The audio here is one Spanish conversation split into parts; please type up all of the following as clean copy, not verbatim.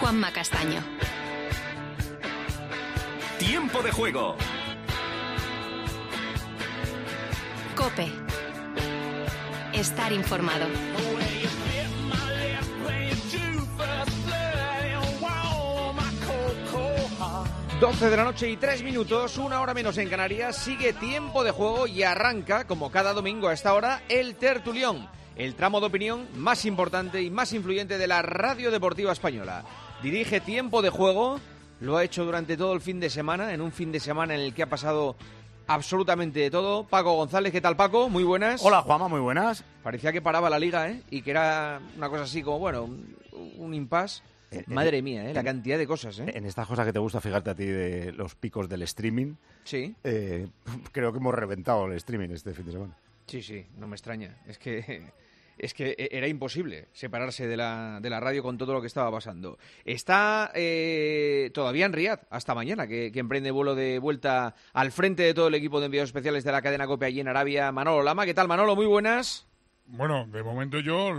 Juanma Castaño. Tiempo de juego. COPE. Estar informado. 12 de la noche y 3 minutos, una hora menos en Canarias. Sigue Tiempo de Juego y arranca, como cada domingo a esta hora, el Tertulión, el tramo de opinión más importante y más influyente de la radio deportiva española. Dirige Tiempo de Juego, lo ha hecho durante todo el fin de semana, en un fin de semana en el que ha pasado absolutamente de todo. Paco González, ¿qué tal, Paco? Muy buenas. Hola, Juanma, muy buenas. Parecía que paraba la liga, y que era una cosa así como, bueno, un impasse. Madre mía, la cantidad de cosas, En estas cosas que te gusta fijarte a ti de los picos del streaming. Sí. Creo que hemos reventado el streaming este fin de semana. Sí, no me extraña. Es que era imposible separarse de la radio con todo lo que estaba pasando. Está todavía en Riad hasta mañana, que emprende vuelo de vuelta al frente de todo el equipo de enviados especiales de la cadena COPE allí en Arabia, Manolo Lama. ¿Qué tal, Manolo? Muy buenas. Bueno, de momento yo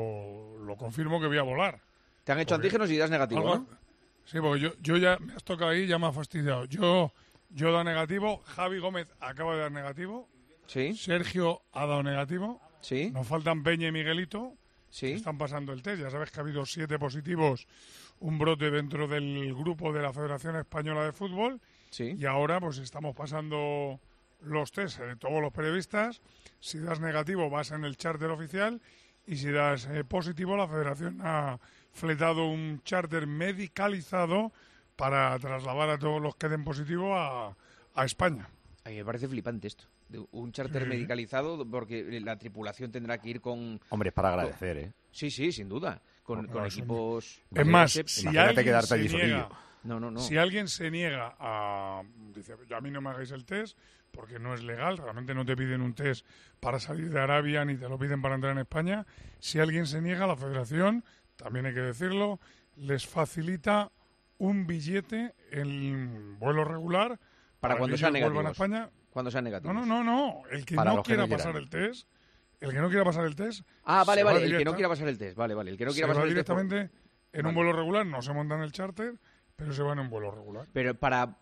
lo confirmo que voy a volar. Te han hecho antígenos y das negativo, ¿no? Sí, porque yo ya me has tocado ahí, ya me ha fastidiado. Yo he dado negativo, Javi Gómez acaba de dar negativo, sí. Sergio ha dado negativo, sí. Nos faltan Peña y Miguelito, sí. Que están pasando el test. Ya sabes que ha habido 7 positivos, un brote dentro del grupo de la Federación Española de Fútbol, sí. Y ahora pues estamos pasando los test de todos los periodistas. Si das negativo vas en el charter oficial y si das positivo la Federación ha fletado un charter medicalizado para trasladar a todos los que den positivo a España. A mí me parece flipante esto. Un charter medicalizado, porque la tripulación tendrá que ir con... Hombre, es para agradecer, Sí, sin duda. Con equipos... Es más, si alguien quedarte allí se niega... No. Si alguien se niega a... Dice, a mí no me hagáis el test, porque no es legal, realmente no te piden un test para salir de Arabia, ni te lo piden para entrar en España. Si alguien se niega, la Federación, también hay que decirlo, les facilita un billete en vuelo regular para cuando sean negativos. A España. Cuando sean negativos. No. El que no quiera pasar el test. El que no quiera pasar el test. Vale. El que no quiera pasar el test. Vale. El que no quiera pasar el test. Directamente en un vuelo regular, no se monta en el charter, pero se van en un vuelo regular. Pero para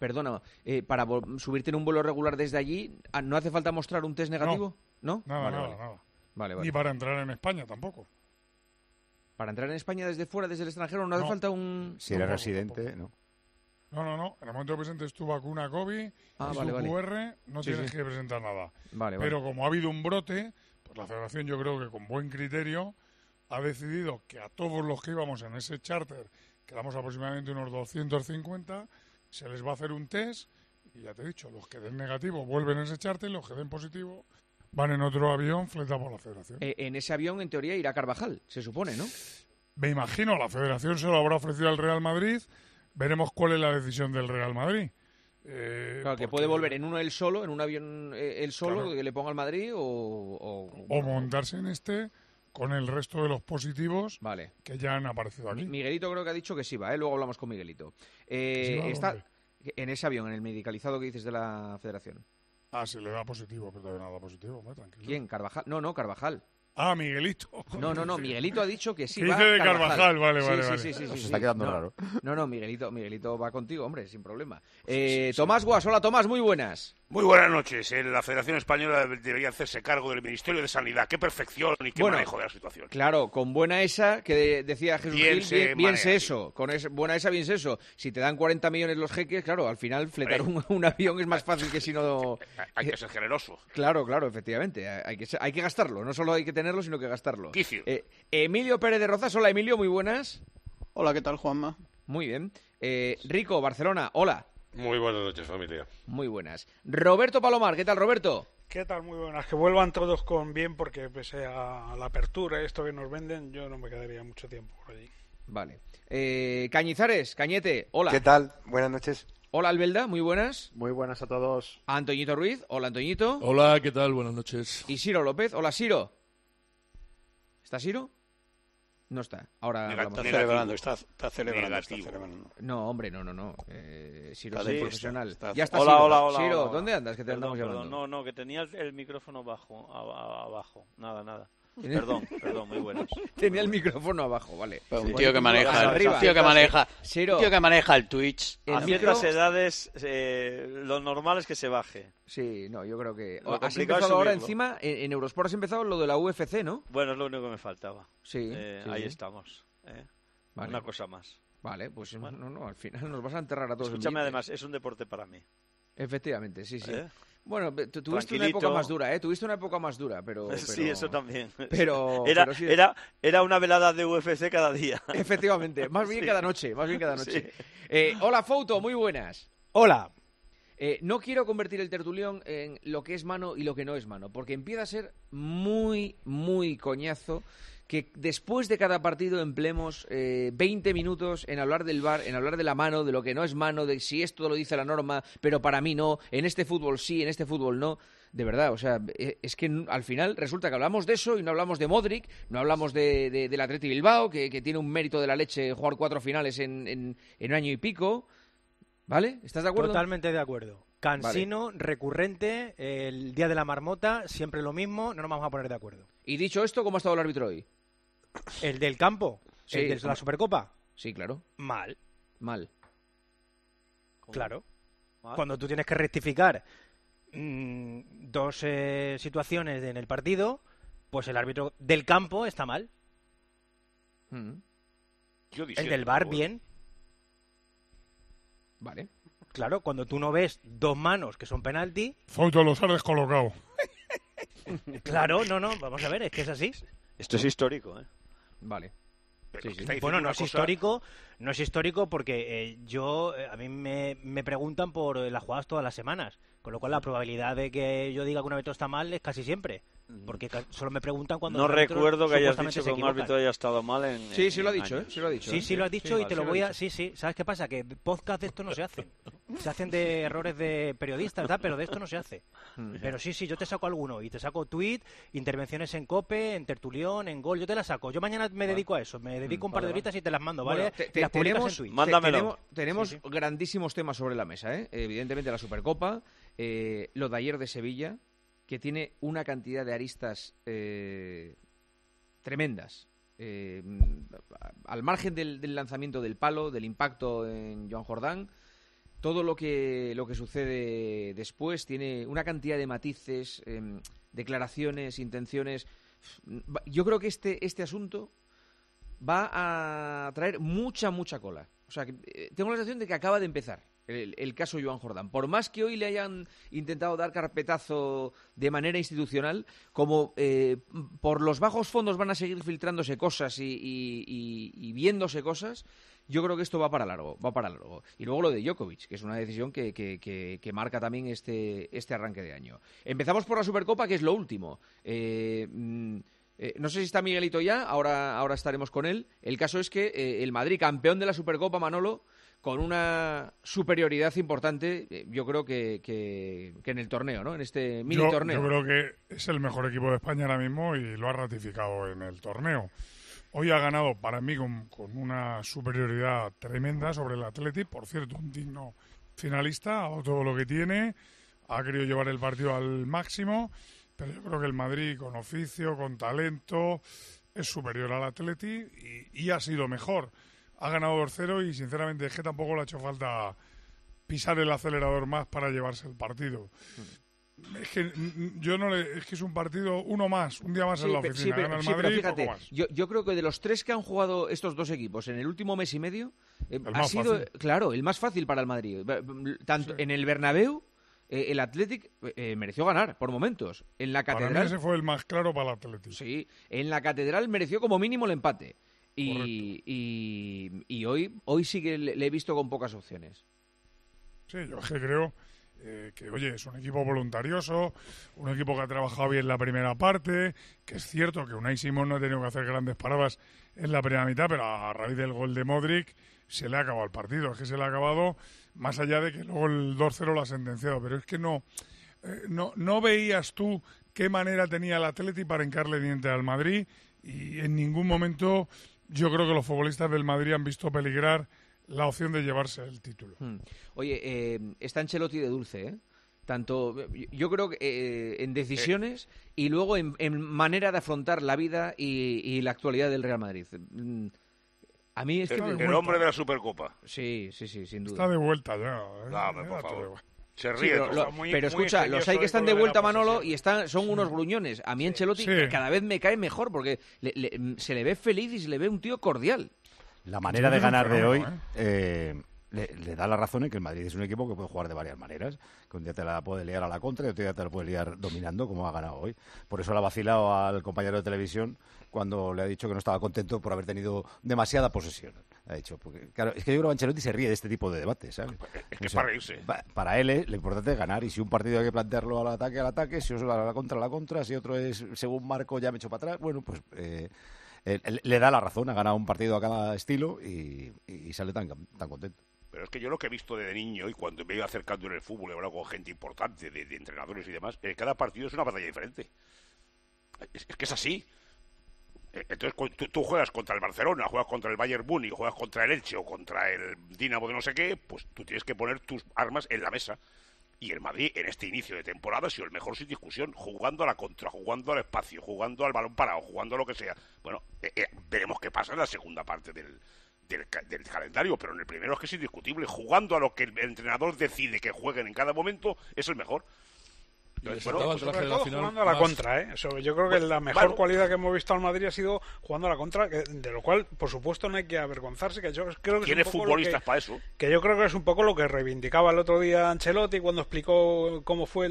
subirte en un vuelo regular desde allí, ¿no hace falta mostrar un test negativo? ¿No? Nada. Vale. Ni para entrar en España tampoco. Para entrar en España desde fuera, desde el extranjero, no hace falta un... Si eres residente, no. No. En el momento que presentes tu vacuna COVID y tu QR, no tienes que presentar nada. Pero como ha habido un brote, pues la Federación, yo creo que con buen criterio, ha decidido que a todos los que íbamos en ese charter, que éramos aproximadamente unos 250, se les va a hacer un test. Y ya te he dicho, los que den negativo vuelven en ese charter, los que den positivo van en otro avión fletado por la Federación. En ese avión, en teoría, irá Carvajal, se supone, ¿no? Me imagino, la Federación se lo habrá ofrecido al Real Madrid. Veremos cuál es la decisión del Real Madrid. Claro, que puede volver en uno él solo, en un avión él solo, claro, que le ponga al Madrid o montarse en con el resto de los positivos que ya han aparecido aquí. Miguelito creo que ha dicho que sí va, luego hablamos con Miguelito. Está en ese avión, en el medicalizado que dices de la Federación. Se le da positivo, pero todavía nada positivo, tranquilo. ¿Quién? ¿Carvajal? No, Carvajal. Miguelito. No, Miguelito ha dicho que sí. ¿Qué dice de Carvajal? Vale. Sí. Se está quedando raro. No, Miguelito va contigo, hombre, sin problema. Tomás Guas, hola Tomás, muy buenas. Muy buenas noches. La Federación Española debería hacerse cargo del Ministerio de Sanidad. ¡Qué perfección y qué manejo de la situación! Claro, con buena esa, que decía Jesús Gil, bien sé eso. Con buena esa, bien sé eso. Si te dan 40 millones los jeques, claro, al final fletar un avión es más fácil que si no... Hay que ser generoso. Claro, efectivamente. Hay que gastarlo. No solo hay que tenerlo, sino que gastarlo. Emilio Pérez de Rozas, hola Emilio, muy buenas. Hola, ¿qué tal, Juanma? Muy bien. Rico, Barcelona, hola. Muy buenas noches, familia. Muy buenas. Roberto Palomar, ¿qué tal, Roberto? ¿Qué tal? Muy buenas. Que vuelvan todos con bien, porque pese a la apertura, esto que nos venden, yo no me quedaría mucho tiempo por allí. Vale. Cañizares, Cañete, hola. ¿Qué tal? Buenas noches. Hola, Albelda, muy buenas. Muy buenas a todos. Antoñito Ruiz, hola, Antoñito. Hola, ¿qué tal? Buenas noches. Y Siro López, hola, Siro. ¿Está Siro? No está. Ahora está celebrando, está celebrando. No, hombre, no. Siro es un profesional. Ya está hola, Siro. Siro, hola. ¿Dónde andas? Que te andamos llamando. No, que tenía el micrófono abajo. Nada. Perdón, muy buenos. Tenía el micrófono abajo, vale. Un tío que maneja el Twitch. A ciertas edades, lo normal es que se baje. Sí, no, yo creo que... Has empezado ahora encima, en Eurosport has empezado lo de la UFC, ¿no? Bueno, es lo único que me faltaba. Sí. Ahí estamos. Vale. Una cosa más. Vale, pues no, al final nos vas a enterrar a todos. Escúchame, además, es un deporte para mí. Efectivamente, sí. Bueno, tuviste una época más dura, Tuviste una época más dura, pero... Sí, eso también. Era una velada de UFC cada día. Efectivamente, más bien cada noche. Sí. Hola, Fouto, muy buenas. Hola. No quiero convertir el tertulión en lo que es mano y lo que no es mano, porque empieza a ser muy, muy coñazo que después de cada partido empleemos 20 minutos en hablar del VAR, en hablar de la mano, de lo que no es mano, de si esto lo dice la norma, pero para mí no, en este fútbol sí, en este fútbol no. De verdad, o sea, es que al final resulta que hablamos de eso y no hablamos de Modric, no hablamos del Athletic Bilbao, que tiene un mérito de la leche jugar 4 finales en un año y pico. ¿Vale? ¿Estás de acuerdo? Totalmente de acuerdo. Cansino, vale. Recurrente, el día de la marmota, siempre lo mismo, no nos vamos a poner de acuerdo. Y dicho esto, ¿cómo ha estado el árbitro hoy? ¿El del campo? Sí, ¿El de la Supercopa? Sí, claro. Mal. ¿Cómo? Claro. ¿Mal? Cuando tú tienes que rectificar dos situaciones en el partido, pues el árbitro del campo está mal. El del VAR, bien. Vale. Claro, cuando tú no ves 2 manos que son penalti... Fouto, los has descolocado. Claro, no, vamos a ver, es que es así. Esto es histórico, Vale. Sí. Bueno, no es histórico porque a mí me preguntan por las jugadas todas las semanas, con lo cual la probabilidad de que yo diga que un árbitro está mal es casi siempre, porque solo me preguntan cuando... No recuerdo que hayas dicho que un árbitro haya estado mal en... Sí, lo ha dicho, Sí, lo has dicho y te lo voy a... Sí, ¿sabes qué pasa? Que podcast de esto no se hacen. Se hacen de errores de periodistas, ¿verdad? Pero de esto no se hace. Pero sí, yo te saco alguno y te saco tweet, intervenciones en COPE, en Tertulión, en Gol, yo te las saco. Yo mañana me dedico a eso, me dedico un par de horitas y te las mando, ¿vale? Bueno, las publicas en Twitter. Mándamelo. Tenemos grandísimos temas sobre la mesa, Evidentemente la Supercopa, lo de ayer de Sevilla, que tiene una cantidad de aristas tremendas. Al margen del lanzamiento del palo, del impacto en Joan Jordán, todo lo que sucede después tiene una cantidad de matices, declaraciones, intenciones. Yo creo que este asunto va a traer mucha cola. O sea, tengo la sensación de que acaba de empezar el caso Joan Jordán. Por más que hoy le hayan intentado dar carpetazo de manera institucional, como por los bajos fondos van a seguir filtrándose cosas y viéndose cosas, yo creo que esto va para largo. Y luego lo de Djokovic, que es una decisión que marca también este arranque de año. Empezamos por la Supercopa, que es lo último. No sé si está Miguelito ya, ahora estaremos con él. El caso es que el Madrid, campeón de la Supercopa, Manolo, con una superioridad importante, yo creo que en el torneo, ¿no? En este mini torneo. Yo creo que es el mejor equipo de España ahora mismo y lo ha ratificado en el torneo. Hoy ha ganado, para mí, con una superioridad tremenda sobre el Athletic. Por cierto, un digno finalista, ha dado todo lo que tiene, ha querido llevar el partido al máximo, pero yo creo que el Madrid, con oficio, con talento, es superior al Athletic y ha sido mejor. Ha ganado 2-0 y, sinceramente, es que tampoco le ha hecho falta pisar el acelerador más para llevarse el partido. Es que es que es un partido un día más en la oficina. Gana el Madrid, pero fíjate, yo creo que de los 3 que han jugado estos dos equipos en el último mes y medio, ha sido, claro, el más fácil para el Madrid. Tanto en el Bernabéu, el Athletic mereció ganar por momentos. En la Catedral, para mí ese fue el más claro para el Athletic. Sí, en la Catedral mereció como mínimo el empate. Y hoy sí que le he visto con pocas opciones. Sí, yo es que creo que, oye, es un equipo voluntarioso, un equipo que ha trabajado bien la primera parte, que es cierto que Unai Simón no ha tenido que hacer grandes paradas en la primera mitad, pero a raíz del gol de Modric se le ha acabado el partido. Es que se le ha acabado, más allá de que luego el 2-0 lo ha sentenciado, pero es que no veías tú qué manera tenía el Athletic para hincarle diente al Madrid, y en ningún momento yo creo que los futbolistas del Madrid han visto peligrar la opción de llevarse el título. Oye, está Ancelotti de dulce, Tanto, yo creo que en decisiones y luego en manera de afrontar la vida y la actualidad del Real Madrid. A mí es que... El hombre de la Supercopa. Sí, sin duda. Está de vuelta ya. No, por favor. Se ríe. Pero escucha, los hay que están de vuelta, Manolo, y son unos gruñones. A mí Ancelotti cada vez me cae mejor porque se le ve feliz y se le ve un tío cordial. La manera de ganar de hoy le da la razón en que el Madrid es un equipo que puede jugar de varias maneras, que un día te la puede liar a la contra y otro día te la puede liar dominando, como ha ganado hoy. Por eso le ha vacilado al compañero de televisión cuando le ha dicho que no estaba contento por haber tenido demasiada posesión. Ha dicho, porque claro, es que yo creo que Ancelotti se ríe de este tipo de debates, ¿sabes? Es que para reírse. Para él lo importante es ganar, y si un partido hay que plantearlo al ataque, si otro a la contra, si otro es según marco ya me echo para atrás, bueno, pues... le da la razón, ha ganado un partido a cada estilo y sale tan contento. Pero es que yo lo que he visto de niño y cuando me iba acercando en el fútbol, he hablado con gente importante, de entrenadores y demás, cada partido es una batalla diferente. Es que es así. Entonces tú juegas contra el Barcelona, juegas contra el Bayern Múnich, juegas contra el Elche o contra el Dinamo de no sé qué, pues tú tienes que poner tus armas en la mesa. Y el Madrid, en este inicio de temporada, ha sido el mejor sin discusión, jugando a la contra, jugando al espacio, jugando al balón parado, jugando a lo que sea. Bueno, veremos qué pasa en la segunda parte del calendario, pero en el primero es que es indiscutible. Jugando a lo que el entrenador decide que jueguen en cada momento, es el mejor. Entonces, sobre todo jugando a la contra, ¿eh? Yo creo que la mejor cualidad que hemos visto al Madrid ha sido jugando a la contra, de lo cual, por supuesto, no hay que avergonzarse. Que yo creo que ¿tiene futbolistas para eso? Que yo creo que es un poco lo que reivindicaba el otro día Ancelotti cuando explicó cómo fue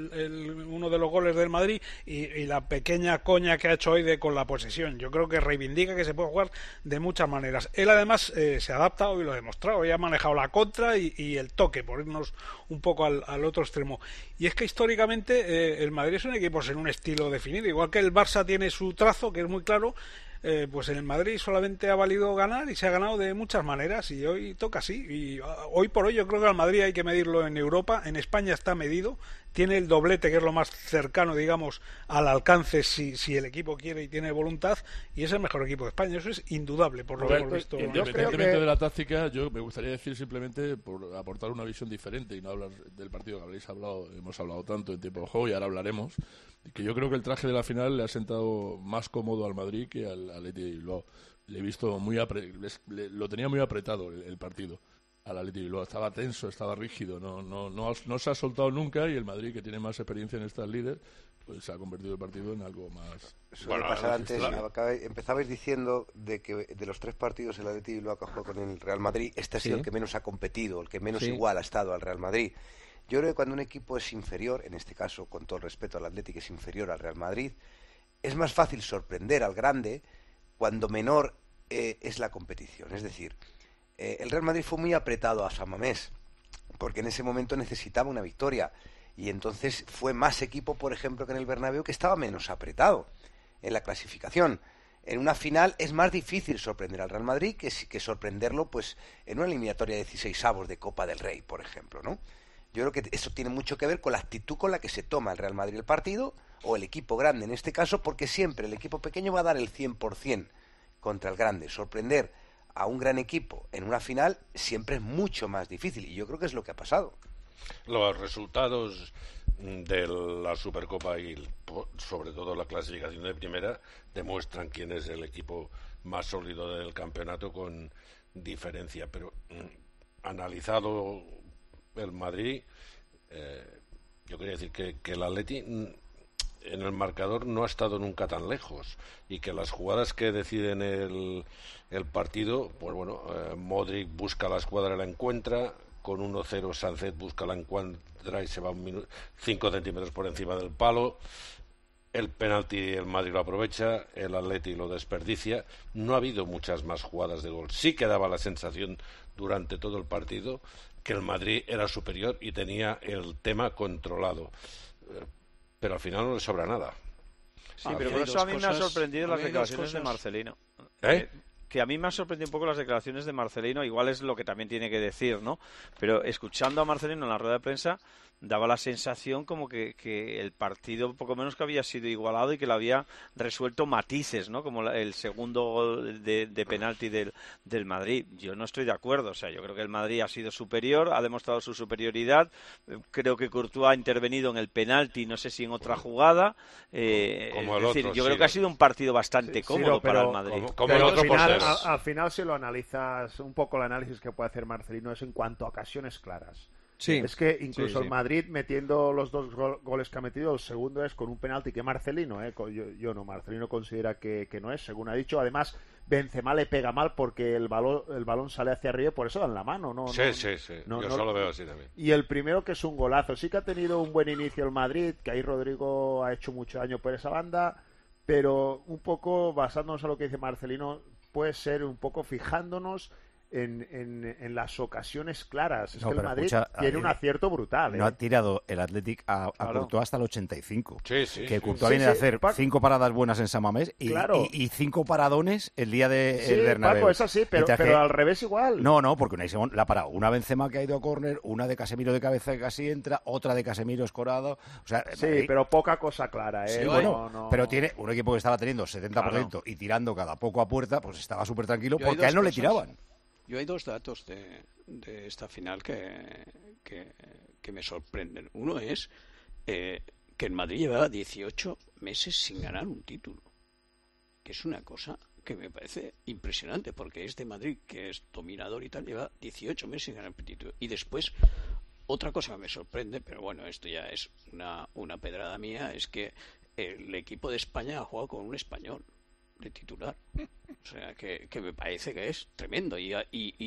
uno de los goles del Madrid y la pequeña coña que ha hecho hoy con la posesión. Yo creo que reivindica que se puede jugar de muchas maneras. Él además se adapta, hoy lo ha demostrado, hoy ha manejado la contra y el toque, por irnos un poco al otro extremo. Y es que históricamente el Madrid es un equipo en un estilo definido, igual que el Barça tiene su trazo, que es muy claro, pues en el Madrid solamente ha valido ganar y se ha ganado de muchas maneras y hoy toca así. Y hoy por hoy yo creo que al Madrid hay que medirlo en Europa, en España está medido, tiene el doblete que es lo más cercano, digamos, al alcance si el equipo quiere y tiene voluntad, y es el mejor equipo de España, eso es indudable por lo que hemos visto. Independientemente de la táctica, yo me gustaría decir simplemente por aportar una visión diferente y no hablar del partido que hemos hablado tanto en tiempo de juego y ahora hablaremos, que yo creo que el traje de la final le ha sentado más cómodo al Madrid que al Athletic de Bilbao. Le he visto lo tenía muy apretado el partido al Athletic de Bilbao, estaba tenso, estaba rígido, no se ha soltado nunca, y el Madrid, que tiene más experiencia en estas líderes, pues se ha convertido el partido en algo más... Suele pasar antes, empezabais diciendo de que de los 3 partidos el Athletic de Bilbao que ha jugado con el Real Madrid, este ha sido el que menos ha competido, el que menos igual ha estado al Real Madrid. Yo creo que cuando un equipo es inferior, en este caso, con todo el respeto al Athletic, es inferior al Real Madrid, es más fácil sorprender al grande cuando menor es la competición. Es decir, el Real Madrid fue muy apretado a San Mamés, porque en ese momento necesitaba una victoria, y entonces fue más equipo, por ejemplo, que en el Bernabéu, que estaba menos apretado en la clasificación. En una final es más difícil sorprender al Real Madrid que sorprenderlo pues en una eliminatoria de 16avos de Copa del Rey, por ejemplo, ¿no? Yo creo que eso tiene mucho que ver con la actitud con la que se toma el Real Madrid el partido, o el equipo grande en este caso, porque siempre el equipo pequeño va a dar el 100% contra el grande. Sorprender a un gran equipo en una final siempre es mucho más difícil, y yo creo que es lo que ha pasado. Los resultados de la Supercopa y sobre todo la clasificación de primera demuestran quién es el equipo más sólido del campeonato con diferencia, pero analizado el Madrid, yo quería decir que el Atleti en el marcador no ha estado nunca tan lejos, y que las jugadas que deciden el partido, pues bueno, Modric busca la escuadra y la encuentra, con 1-0 Sánchez busca la encuentra y se va 5 centímetros por encima del palo. El penalti el Madrid lo aprovecha, el Atleti lo desperdicia. No ha habido muchas más jugadas de gol. Sí que daba la sensación durante todo el partido que el Madrid era superior y tenía el tema controlado. Pero al final no le sobra nada. Sí, pero por eso a mí me ha sorprendido las declaraciones de Marcelino. que a mí me ha sorprendido un poco las declaraciones de Marcelino, igual es lo que también tiene que decir, ¿no? Pero escuchando a Marcelino en la rueda de prensa, daba la sensación como que el partido poco menos que había sido igualado y que lo había resuelto matices, ¿no? Como el segundo gol de penalti del Madrid. Yo no estoy de acuerdo, o sea, yo creo que el Madrid ha sido superior, ha demostrado su superioridad, creo que Courtois ha intervenido en el penalti, no sé si en otra jugada, yo creo que ha sido un partido bastante cómodo para el Madrid. Al final, si lo analizas, un poco el análisis que puede hacer Marcelino es en cuanto a ocasiones claras. Sí, es que incluso el Madrid, metiendo los 2 goles que ha metido, el segundo es con un penalti que Marcelino, Marcelino considera que no es, según ha dicho. Además, Benzema le pega mal porque el balón sale hacia arriba y por eso dan la mano. Yo solo veo así también. Y el primero, que es un golazo. Sí que ha tenido un buen inicio el Madrid, que ahí Rodrigo ha hecho mucho daño por esa banda, pero un poco basándonos en lo que dice Marcelino, puede ser un poco fijándonos en las ocasiones claras. Es que el Madrid tiene un acierto brutal. No ha tirado el Athletic a Courtois hasta el 85. Que Courtois viene de hacer 5 paradas buenas en San Mamés y 5 paradones el día del Bernabéu. Paco, es así, pero al revés igual. No, porque Unai la ha parado. Una Benzema que ha ido a córner, una de Casemiro de cabeza que casi entra, otra de Casemiro escorado. O sea, sí, pero poca cosa clara. Sí, pero tiene un equipo que estaba teniendo 70% y tirando cada poco a puerta, pues estaba súper tranquilo porque a él no le tiraban. Yo hay 2 datos de esta final que me sorprenden. Uno es que el Madrid llevaba 18 meses sin ganar un título, que es una cosa que me parece impresionante, porque este Madrid, que es dominador y tal, lleva 18 meses sin ganar un título. Y después, otra cosa que me sorprende, pero bueno, esto ya es una pedrada mía, es que el equipo de España ha jugado con un español de titular. O sea, que me parece que es tremendo. Y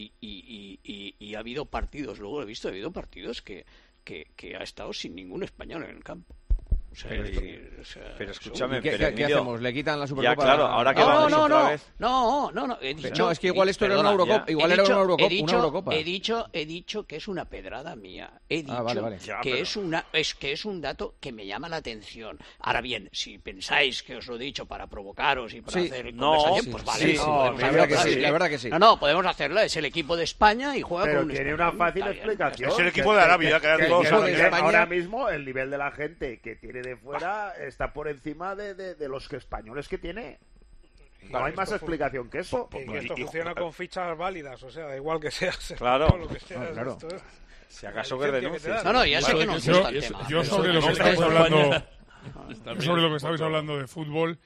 ha habido partidos, luego lo he visto, ha habido partidos que ha estado sin ningún español en el campo. O sea, pero escúchame, ¿qué hacemos? ¿Le quitan la Supercopa? Ya, claro, ahora que vamos otra vez. No, he dicho... No, es que igual esto era una Eurocopa. Igual era una Eurocopa. He dicho que es una pedrada mía. He dicho vale. que es un dato que me llama la atención. Ahora bien, si pensáis que os lo he dicho para provocaros y para hacer conversación, pues vale. La verdad que sí. No, podemos hacerlo. Es el equipo de España y juega con un tiene una fácil explicación. Es el equipo de Arabia. Ahora mismo el nivel de la gente que tiene de fuera está por encima de los españoles que tiene. No hay más explicación que eso. Y que esto funciona con fichas válidas, o sea, da igual que seas. Claro. Lo que sea, claro. Si acaso que renuncies. Ya sé que no gusta el tema. Yo sobre lo que estabais hablando de fútbol,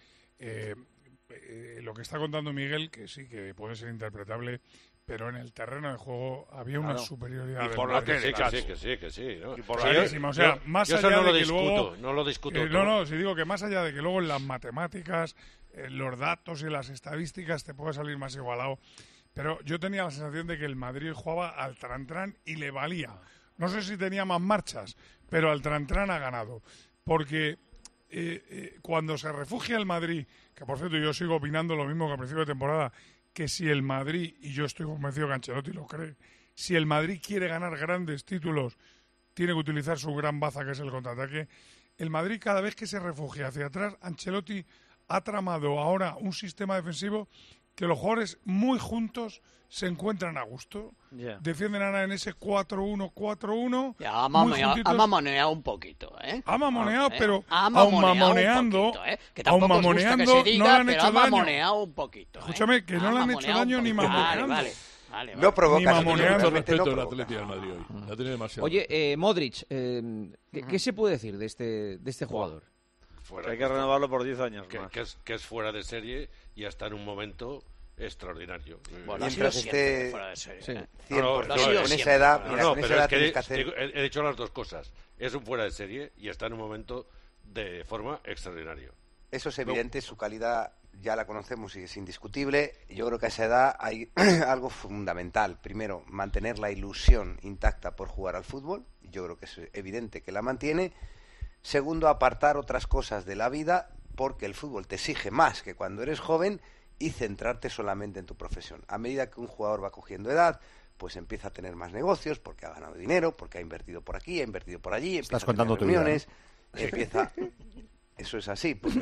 lo que está contando Miguel, que sí que puede ser interpretable, pero en el terreno de juego había una superioridad. Y por la que sí. ¿no? Y por la o sea, más yo allá eso no de lo que luego... No lo discuto. Si digo que más allá de que luego en las matemáticas, los datos y las estadísticas te puede salir más igualado, pero yo tenía la sensación de que el Madrid jugaba al tran-tran y le valía. No sé si tenía más marchas, pero al tran-tran ha ganado. Porque cuando se refugia el Madrid, que por cierto yo sigo opinando lo mismo que al principio de temporada, que si el Madrid, y yo estoy convencido que Ancelotti lo cree, si el Madrid quiere ganar grandes títulos, tiene que utilizar su gran baza, que es el contraataque. El Madrid, cada vez que se refugia hacia atrás, Ancelotti ha tramado ahora un sistema defensivo que los jugadores muy juntos se encuentran a gusto. Defienden ahora en ese 4-1-4-1. Ha mamoneado un poquito, Ha mamoneado, pero aun mamoneando, que tampoco os gusta que se diga, no le han pero hecho ha mamoneado un poquito. Escúchame, que no le han hecho daño ni mamoneando. Vale. No provoca. Respeto al Atleti al Madrid hoy. La tiene demasiado. Oye, Modric, ¿qué se puede decir de este jugador? Hay que renovarlo por 10 años más. Que es fuera de serie y hasta en un momento extraordinario. Bueno, mientras esté fuera de serie. En esa edad, he dicho las dos cosas. Es un fuera de serie y está en un momento de forma extraordinaria. Eso es evidente, su calidad ya la conocemos y es indiscutible. Yo creo que a esa edad hay algo fundamental. Primero, mantener la ilusión intacta por jugar al fútbol. Yo creo que es evidente que la mantiene. Segundo, apartar otras cosas de la vida, porque el fútbol te exige más que cuando eres joven, y centrarte solamente en tu profesión. A medida que un jugador va cogiendo edad, pues empieza a tener más negocios, porque ha ganado dinero, porque ha invertido por aquí, ha invertido por allí, estás contando tu vida, ¿no? Eso es así, porque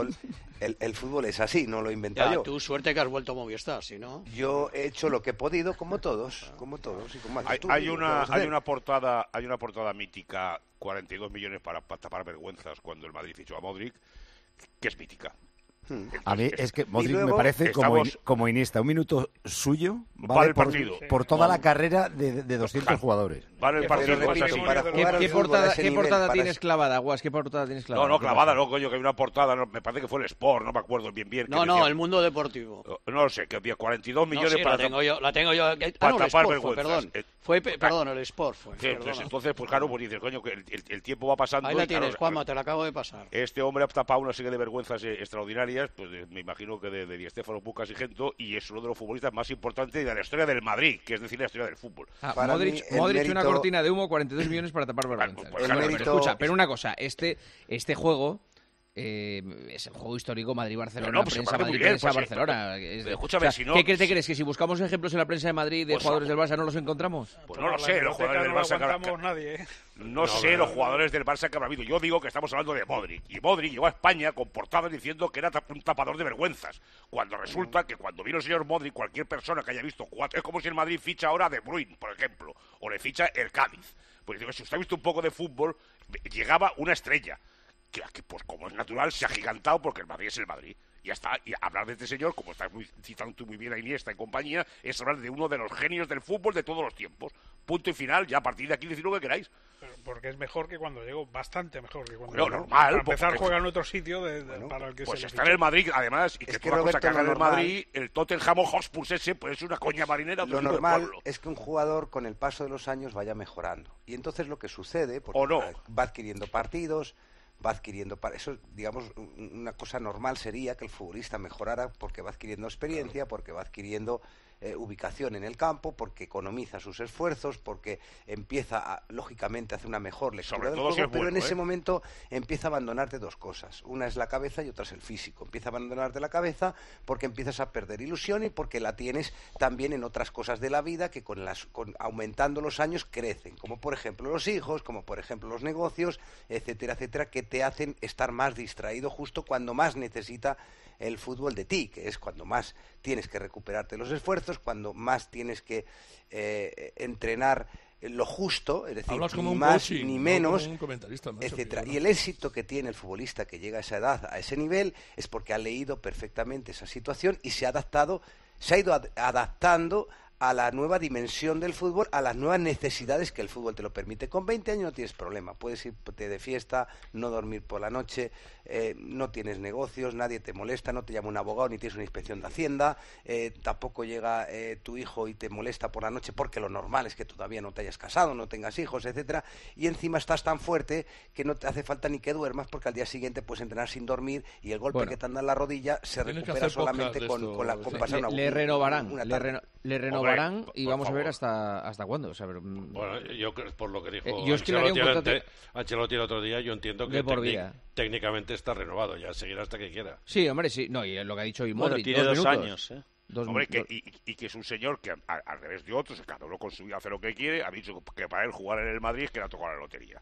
el fútbol es así, no lo he inventado yo. Tú suerte que has vuelto a Movistar, si no... Yo he hecho lo que he podido, como todos, y como hay una portada mítica, 42 millones para tapar vergüenzas, cuando el Madrid fichó a Modric, que es mítica. A mí es que Modric me parece como Iniesta. Un minuto suyo vale por toda la carrera de 200 jugadores. Vale el partido. ¿Qué portada tienes clavada, Guas? ¿Qué portada tienes clavada? No, clavada no, coño, que hay una portada, me parece que fue el Sport, no me acuerdo bien. No, el Mundo Deportivo. No lo sé, que había 42 millones para... La tengo yo. Para tapar vergüenzas. Perdón, el Sport fue. Entonces, pues claro, pues dices, coño, que el tiempo va pasando. Ahí la tienes, Juanma, te la acabo de pasar. Este hombre ha tapado una serie de vergüenzas extraordinarias, pues me imagino que de Di Stéfano, Pucas y Gento, y es uno de los futbolistas más importantes de la historia del Madrid, que es decir, la historia del fútbol. Modric, una cortina de humo, 42 millones para tapar vergüenzas. Pero una cosa, este juego... es el juego histórico Madrid-Barcelona, prensa Madrid-Barcelona. Escúchame, si no... ¿Qué te crees? ¿Que si buscamos ejemplos en la prensa de Madrid de jugadores del Barça no los encontramos? Pues no lo sé, los jugadores del Barça... No sé los jugadores del Barça que habrá habido. Yo digo que estamos hablando de Modric. Y Modric llegó a España con portadas diciendo que era un tapador de vergüenzas. Cuando resulta que cuando vino el señor Modric, cualquier persona que haya visto es como si el Madrid ficha ahora De Bruyne, por ejemplo, o le ficha el Cádiz. Pues digo, si usted ha visto un poco de fútbol, llegaba una estrella. Que pues como es natural se ha gigantado porque el Madrid es el Madrid. Ya está, y hablar de este señor, como estás citando tú muy bien a Iniesta y compañía, es hablar de uno de los genios del fútbol de todos los tiempos. Punto y final, ya a partir de aquí decir lo que queráis. Porque es mejor que cuando llegó, bastante mejor que cuando llegó. Normal. Para empezar juega en otro sitio para el que pues se está en el Madrid, además, y es que cosa que haga en el Madrid, el Tottenham Hotspur ese, pues es una coña marinera. Lo normal es que un jugador con el paso de los años vaya mejorando. Y entonces lo que sucede, porque va adquiriendo partidos... va adquiriendo, eso digamos, una cosa normal sería que el futbolista mejorara porque va adquiriendo experiencia, porque va adquiriendo ubicación en el campo, porque economiza sus esfuerzos, porque empieza lógicamente a hacer una mejor lectura del juego, pero en ese momento empieza a abandonarte dos cosas, una es la cabeza y otra es el físico. Empieza a abandonarte la cabeza porque empiezas a perder ilusión y porque la tienes también en otras cosas de la vida que aumentando los años crecen, como por ejemplo los hijos, como por ejemplo los negocios, etcétera, etcétera, que te hacen estar más distraído justo cuando más necesita el fútbol de ti, que es cuando más tienes que recuperarte los esfuerzos, cuando más tienes que entrenar lo justo, es decir, ni más ni menos, etcétera. Y el éxito que tiene el futbolista que llega a esa edad, a ese nivel, es porque ha leído perfectamente esa situación y se ha ido adaptando a la nueva dimensión del fútbol, a las nuevas necesidades que el fútbol te lo permite. Con 20 años no tienes problema, puedes irte de fiesta, no dormir por la noche, no tienes negocios, nadie te molesta, no te llama un abogado ni tienes una inspección de Hacienda, tampoco llega tu hijo y te molesta por la noche porque lo normal es que todavía no te hayas casado, no tengas hijos, etcétera, y encima estás tan fuerte que no te hace falta ni que duermas porque al día siguiente puedes entrenar sin dormir y el golpe que te anda en la rodilla se recupera solamente con pasar una le renovarán y vamos a ver hasta cuándo. O sea, bueno, yo por lo que dijo yo es que Ancelotti el otro día, yo entiendo que técnicamente está renovado, ya seguirá hasta que quiera. Sí, hombre, sí. No, y lo que ha dicho hoy Modric, tiene 2 años, Hombre, y que es un señor que al revés de otros, cada uno con su vida hace lo que quiere, ha dicho que para él jugar en el Madrid es que le ha tocado la lotería.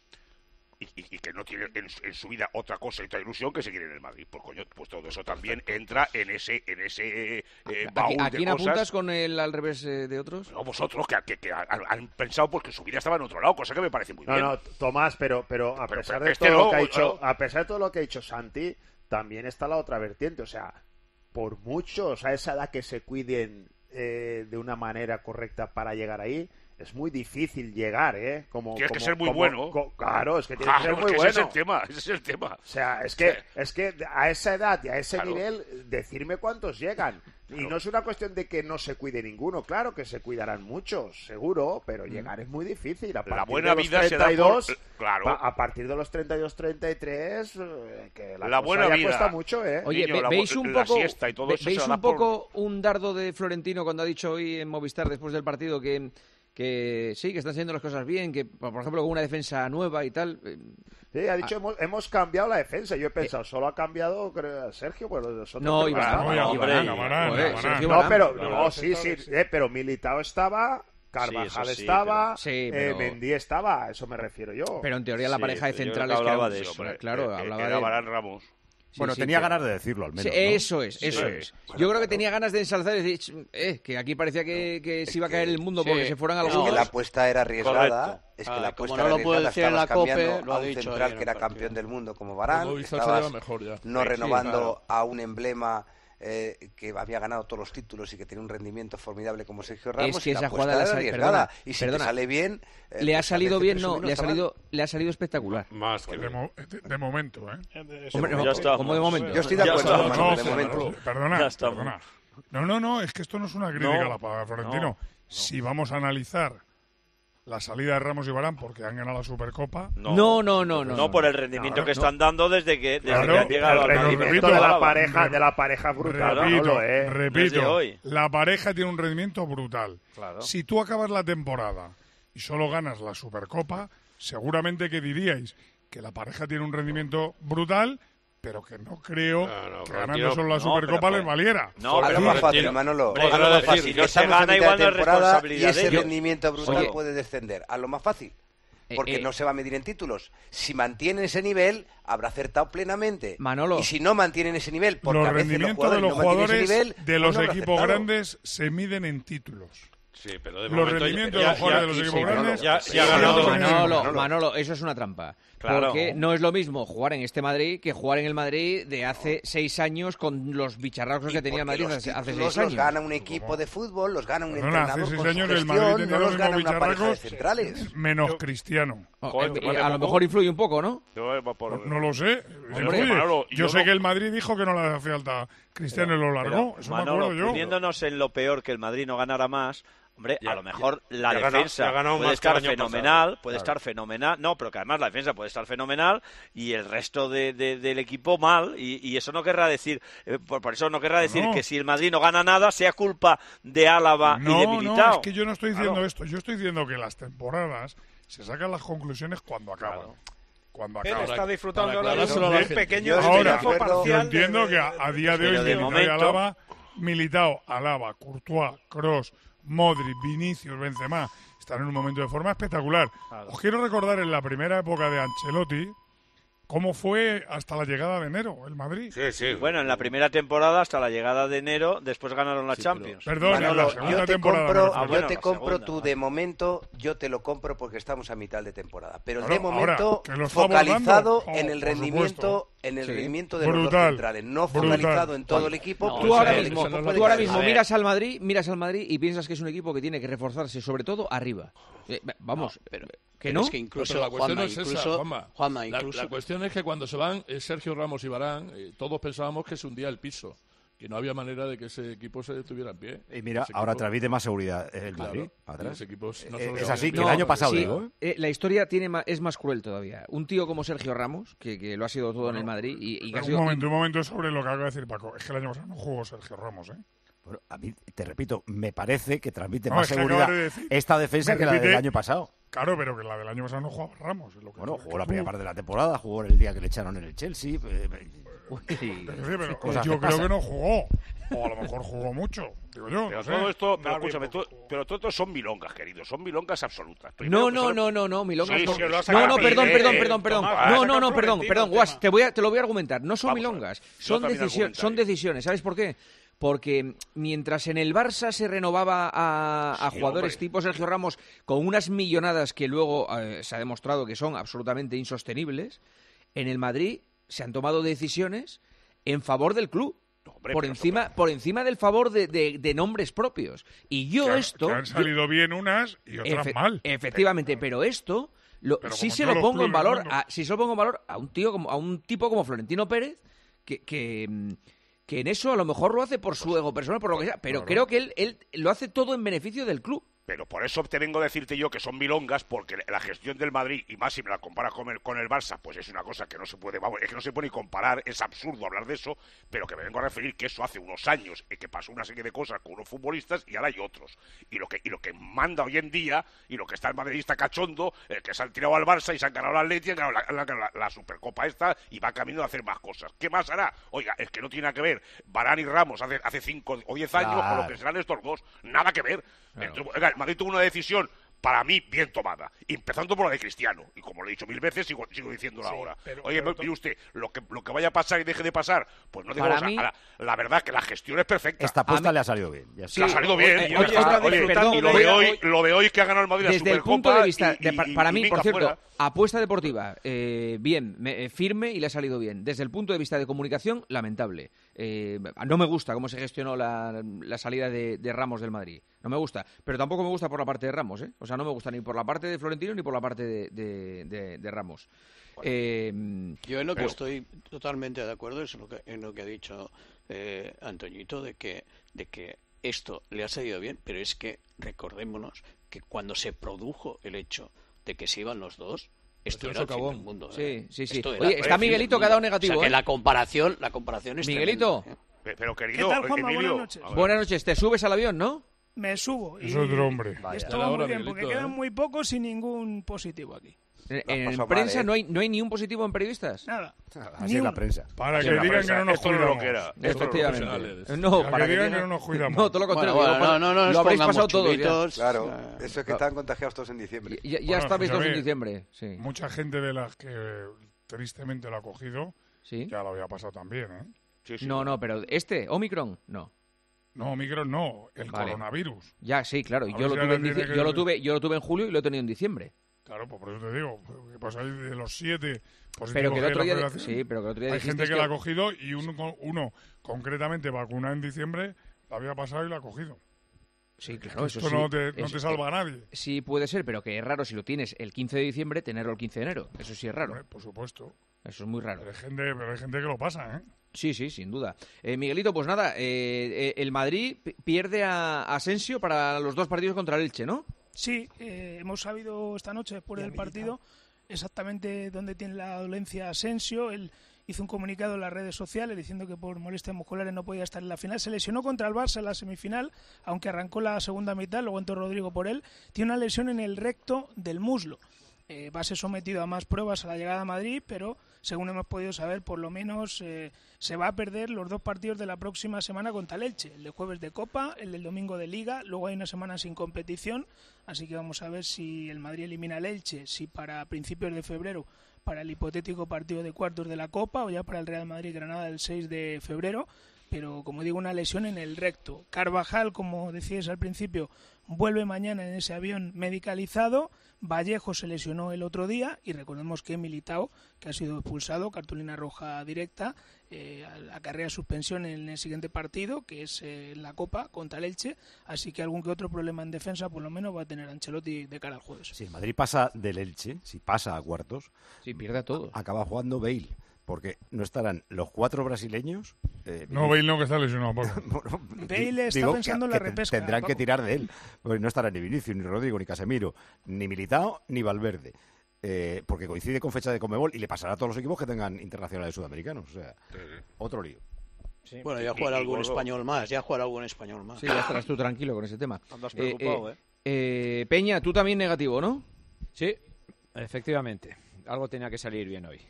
Y que no tiene en su vida otra cosa y otra ilusión que seguir en el Madrid. Pues coño, pues todo eso también entra en ese baúl ¿A de quién cosas. ¿Apuntas con el al revés de otros? No, vosotros, que han pensado pues que su vida estaba en otro lado, cosa que me parece muy bien. No, Tomás, pero a pesar de todo lo que ha dicho, a pesar de todo lo que ha dicho Santi, también está la otra vertiente. O sea, por muchos a esa edad que se cuiden de una manera correcta para llegar ahí, es muy difícil llegar, ¿eh? Tienes que ser muy bueno. Claro, es que tienes que ser muy bueno. Ese es el tema. O sea, es que a esa edad y a ese nivel, decirme cuántos llegan. Y no es una cuestión de que no se cuide ninguno. Claro que se cuidarán muchos, seguro, pero llegar es muy difícil. A la buena vida 32, se da claro. A partir de los 32, 33, que la buena vida cuesta mucho, ¿eh? Oye, ¿veis un poco un dardo de Florentino cuando ha dicho hoy en Movistar después del partido que sí, que están haciendo las cosas bien, que por ejemplo con una defensa nueva y tal? Sí, ha dicho hemos cambiado la defensa. Yo he pensado, solo ha cambiado Sergio, pues nosotros. No, Iván. Pero Militao estaba Carvajal estaba, pero... Mendy estaba, a eso me refiero yo. Pero en teoría la pareja de centrales hablaba de eso, claro, hablaba de Varane Ramos. Bueno, tenía ganas de decirlo, al menos. Sí, ¿no? Eso es. Yo creo que tenía ganas de ensalzar y decir, que aquí parecía que se iba a caer el mundo porque se fueran a los Es que la apuesta era arriesgada. Correcto. Es que la como apuesta no era lo puede arriesgada. decir en la Estabas COPE, cambiando lo ha a un dicho central que era campeón del mundo como Varane. Estabas mejor ya. No renovando a un emblema que había ganado todos los títulos y que tiene un rendimiento formidable como Sergio Ramos. Es que esa jugada era arriesgada. Y si te perdona, sale bien... le ha salido bien, no, le ha salido espectacular. Más que de momento, ¿eh? Hombre, ¿cómo de momento? Yo estoy de acuerdo, Manolo, de momento. Perdona. No, es que esto no es una crítica a Florentino. Si vamos a analizar la salida de Ramos y Varane porque han ganado la Supercopa. No por el rendimiento que están dando desde que han llegado al rendimiento de la pareja brutal. Repito, la pareja tiene un rendimiento brutal. Claro. Si tú acabas la temporada y solo ganas la Supercopa, seguramente que diríais que la pareja tiene un rendimiento brutal, pero que no creo que ganando solo la Supercopa les valiera. No, pero más fácil, Manolo. Si no se gana, igual no es responsabilidad y ese de ellos. rendimiento brutal puede descender. A lo más fácil. Porque no se va a medir en títulos. Si mantienen ese nivel, habrá acertado plenamente. Manolo. Y si no mantienen ese nivel, porque los a veces rendimientos de los jugadores de los equipos acertado. Grandes se miden en títulos. Sí, pero de los rendimientos de los jugadores de los equipos grandes... Manolo, eso es una trampa. Claro. Porque no es lo mismo jugar en este Madrid que jugar en el Madrid de hace 6 años con los bicharracos que tenía el Madrid hace 6 años. Los gana un equipo de fútbol, los gana un entrenador hace 6 con años su el Madrid gestión, tenía no los gana una pareja de bicharracos centrales. Menos Cristiano. A lo mejor influye un poco, ¿no? No lo sé. Yo sé que el Madrid dijo que no le hacía falta Cristiano y lo largó. Eso me acuerdo yo. Poniéndonos en lo peor que el Madrid no ganara más... Hombre, a lo mejor la defensa puede estar fenomenal, no, pero que además la defensa puede estar fenomenal y el resto del equipo mal, y eso no querrá decir, por eso no querrá decir que si el Madrid no gana nada sea culpa de Álava y de Militao. No, es que yo no estoy diciendo esto, yo estoy diciendo que las temporadas se sacan las conclusiones cuando acaban. Cuando acaba. Él está disfrutando ahora de un pequeño parcial. Yo entiendo que a día de hoy Militao y Álava, Militao, Álava, Courtois, Kroos, Modric, Vinicius, Benzema están en un momento de forma espectacular. Os quiero recordar en la primera época de Ancelotti cómo fue hasta la llegada de enero el Madrid. Sí. Bueno, en la primera temporada hasta la llegada de enero, después ganaron la Champions. Perdón, Manolo, en la segunda temporada. Yo te compro tu de momento, yo te lo compro porque estamos a mitad de temporada. Pero de momento focalizado en el rendimiento, rendimiento de los dos centrales, no focalizado en todo el equipo. Tú ahora mismo miras al Madrid y piensas que es un equipo que tiene que reforzarse, sobre todo arriba. Vamos, pero ¿que no? Es que incluso la cuestión no es esa, Juanma, la cuestión es que cuando se van Sergio Ramos y Varane, todos pensábamos que se hundía el piso, que no había manera de que ese equipo se estuviera en pie. Y mira, ahora transmite más seguridad el Madrid. Atrás. Es así, que el año pasado digo. La historia es más cruel todavía. Un tío como Sergio Ramos, que lo ha sido todo en el Madrid... Un momento sobre lo que acaba de decir Paco. Es que el año pasado no jugó Sergio Ramos, Bueno, a mí, te repito, me parece que transmite más seguridad esta defensa que la del año pasado. Claro, pero que la del año pasado no jugaba Ramos. Jugó la primera parte de la temporada, jugó el día que le echaron en el Chelsea. Pero yo creo que no jugó. O a lo mejor jugó mucho. Digo yo. Pero todo esto, escúchame, pero todo esto son milongas, queridos. Son milongas absolutas. No, milongas no. Perdón, Guas, te lo voy a argumentar. No son milongas, son decisiones. ¿Sabes por qué? Porque mientras en el Barça se renovaba a jugadores tipo Sergio Ramos con unas millonadas que luego se ha demostrado que son absolutamente insostenibles, en el Madrid se han tomado decisiones en favor del club. Por encima del favor de nombres propios. Y yo que han salido bien unas y otras mal. Efectivamente, pero esto sí se lo pongo en valor a un tipo como Florentino Pérez que en eso a lo mejor lo hace por su ego personal, por lo que sea, pero creo que él lo hace todo en beneficio del club. Pero por eso te vengo a decirte yo que son milongas, porque la gestión del Madrid, y más si me la comparas con el Barça, pues es una cosa que no se puede, es que no se puede ni comparar, es absurdo hablar de eso, pero que me vengo a referir que eso hace unos años, que pasó una serie de cosas con unos futbolistas y ahora hay otros. Y lo que manda hoy en día, y lo que está el madridista cachondo, el que se han tirado al Barça y se han ganado la Atleti, han ganado la Supercopa esta, y va camino a hacer más cosas. ¿Qué más hará? Oiga, es que no tiene nada que ver Varane y Ramos hace 5 o 10 años con lo que serán estos dos. Nada que ver. Entonces, oiga, el Madrid tuvo una decisión para mí bien tomada, empezando por la de Cristiano, y como lo he dicho 1000 veces, sigo diciéndolo ahora. Oye, mire usted, lo que vaya a pasar y deje de pasar, pues no digamos, la verdad que la gestión es perfecta. Esta apuesta le ha salido bien. Le ha salido bien. Perdón, y lo de hoy que ha ganado el Madrid desde la el punto de vista, para mí, por cierto, fuera. apuesta deportiva, bien, firme y le ha salido bien. Desde el punto de vista de comunicación, lamentable. No me gusta cómo se gestionó la salida de Ramos del Madrid. No me gusta, pero tampoco me gusta por la parte de Ramos, ¿eh? O sea, no me gusta ni por la parte de Florentino ni por la parte de Ramos. Yo en lo que estoy totalmente de acuerdo es en lo que ha dicho Antoñito, de que esto le ha salido bien, pero es que recordémonos que cuando se produjo el hecho de que se iban los dos, esto era el fin del mundo. Sí. Oye, está Miguelito que ha dado negativo. O sea, que la comparación es Miguelito. Tremenda. Pero querido, ¿qué tal, Juanma? Emilio, Buenas noches. Buenas noches, te subes al avión, ¿no? Me subo. Es otro hombre. Esto va muy bien, porque quedan muy pocos y ningún positivo aquí. En prensa no hay ni un positivo en periodistas. Nada. Así es la prensa. Para que digan que no nos cuidamos. Efectivamente. No, para que digan que no nos cuidamos. No, todo lo contrario. No lo habréis pasado todos ya. Claro, eso es que están contagiados todos en diciembre. Ya estabais todos en diciembre. Sí. Mucha gente de las que tristemente lo ha cogido, ya lo había pasado también, ¿eh? No, pero Omicron, no. No, Omicron no, el coronavirus. Ya, sí, claro. Yo lo tuve en julio y lo he tenido en diciembre. Claro, pues por eso te digo, pues hay de los 7 pero que el otro día, hay gente que la ha cogido y uno concretamente vacunado en diciembre la había pasado y la ha cogido. Sí, claro, esto no te salva a nadie. Sí, puede ser, pero que es raro si lo tienes el 15 de diciembre, tenerlo el 15 de enero. Eso sí es raro. Por supuesto. Eso es muy raro. Pero hay gente que lo pasa, ¿eh? Sí, sin duda. Miguelito, pues nada, el Madrid pierde a Asensio para los 2 partidos contra el Elche, ¿no? Sí, hemos sabido esta noche después del partido exactamente dónde tiene la dolencia Asensio. Él hizo un comunicado en las redes sociales diciendo que por molestias musculares no podía estar en la final. Se lesionó contra el Barça en la semifinal, aunque arrancó la segunda mitad, luego entró Rodrigo por él. Tiene una lesión en el recto del muslo. Va a ser sometido a más pruebas a la llegada a Madrid, pero según hemos podido saber, por lo menos se va a perder los 2 partidos de la próxima semana contra el Elche, el de jueves de Copa, el del domingo de Liga, luego hay una semana sin competición, así que vamos a ver si el Madrid elimina al Elche, si para principios de febrero, para el hipotético partido de cuartos de la Copa, o ya para el Real Madrid-Granada el 6 de febrero, pero como digo, una lesión en el recto. Carvajal, como decíais al principio, vuelve mañana en ese avión medicalizado. Vallejo se lesionó el otro día y recordemos que Militao, que ha sido expulsado, cartulina roja directa, acarrea suspensión en el siguiente partido, que es la Copa contra el Elche, así que algún que otro problema en defensa por lo menos va a tener Ancelotti de cara al jueves. Si el Madrid pasa del Elche, si pasa a cuartos, pierde a todos. Acaba jugando Bale. Porque no estarán los 4 brasileños. Bale no, que está lesionado. Bale está pensando en la repesca. Tendrán que tirar de él. Porque no estarán ni Vinicius, ni Rodrigo, ni Casemiro, ni Militao, ni Valverde. Porque coincide con fecha de Conmebol y le pasará a todos los equipos que tengan internacionales sudamericanos. O sea, otro lío. Sí. Bueno, ya jugará algún español más. Sí, ya estarás tú tranquilo con ese tema. Andas preocupado, Peña, tú también negativo, ¿no? Sí, efectivamente. Algo tenía que salir bien hoy.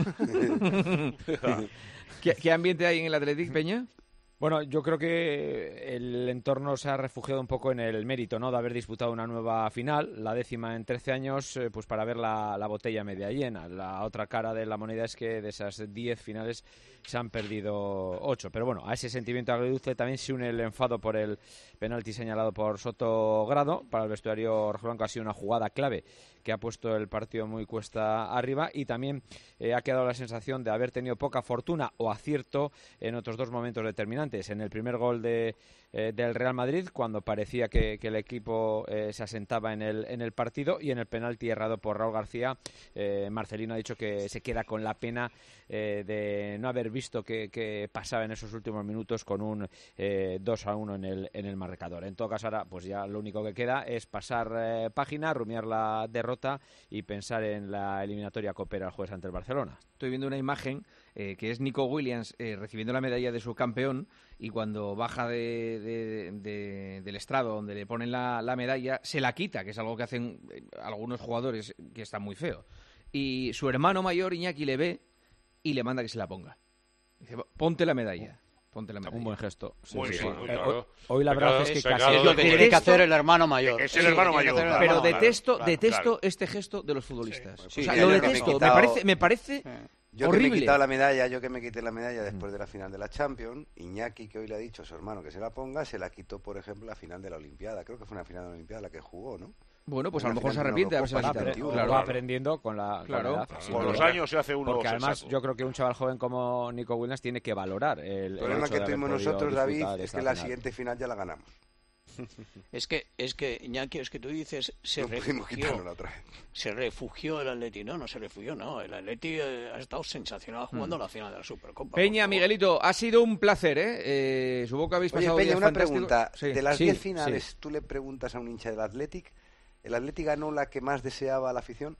¿Qué ambiente hay en el Athletic, Peña? Bueno, yo creo que el entorno se ha refugiado un poco en el mérito, ¿no?, de haber disputado una nueva final, la 10ª en 13 años, pues para ver la botella media llena. La otra cara de la moneda es que de esas 10 finales se han perdido 8. Pero bueno, a ese sentimiento agridulce también se une el enfado por el penalti señalado por Soto Grado. Para el vestuario rojiblanco ha sido una jugada clave que ha puesto el partido muy cuesta arriba, y también ha quedado la sensación de haber tenido poca fortuna o acierto en otros 2 momentos determinantes. En el primer gol del Real Madrid, cuando parecía que el equipo se asentaba en el partido, y en el penalti errado por Raúl García. Marcelino ha dicho que se queda con la pena de no haber visto que pasaba en esos últimos minutos con un 2-1 en el marcador. En todo caso, ahora pues ya lo único que queda es pasar página, rumiar la derrota y pensar en la eliminatoria copera el jueves ante el Barcelona. Estoy viendo una imagen que es Nico Williams recibiendo la medalla de su campeón, y cuando baja del estrado donde le ponen la medalla, se la quita, que es algo que hacen algunos jugadores que está muy feo. Y su hermano mayor, Iñaki, le ve y le manda que se la ponga. Dice, ponte la medalla. Ponte la medalla. Un buen gesto. Sí, claro. Hoy la verdad es que casi es lo que tiene que hacer el hermano mayor. Es el hermano mayor. Pero detesto este gesto de los futbolistas. Sí, o sea, lo detesto. Me parece yo horrible. Que me he quitado la medalla, yo que me quité la medalla después de la final de la Champions, Iñaki, que hoy le ha dicho a su hermano que se la ponga, se la quitó, por ejemplo, la final de la Olimpiada. Creo que fue una final de la Olimpiada la que jugó, ¿no? Bueno, pues a lo mejor se arrepiente de haberse la quitado. Claro, va aprendiendo con la edad. Con los años se hace uno porque además sensato. yo creo que un chaval joven como Nico Williams tiene que valorar el problema que tuvimos nosotros, David, es que la siguiente final ya la ganamos. Es que Iñaki, es que tú dices se refugió el Atleti. No se refugió, no. El Atleti ha estado sensacional jugando la final de la Supercopa. Peña, Miguelito, ha sido un placer, Supongo que habéis pasado. Oye, Peña, una fantástico. pregunta. De las 10 finales, tú le preguntas a un hincha del Athletic, ¿el Athletic ganó la que más deseaba la afición?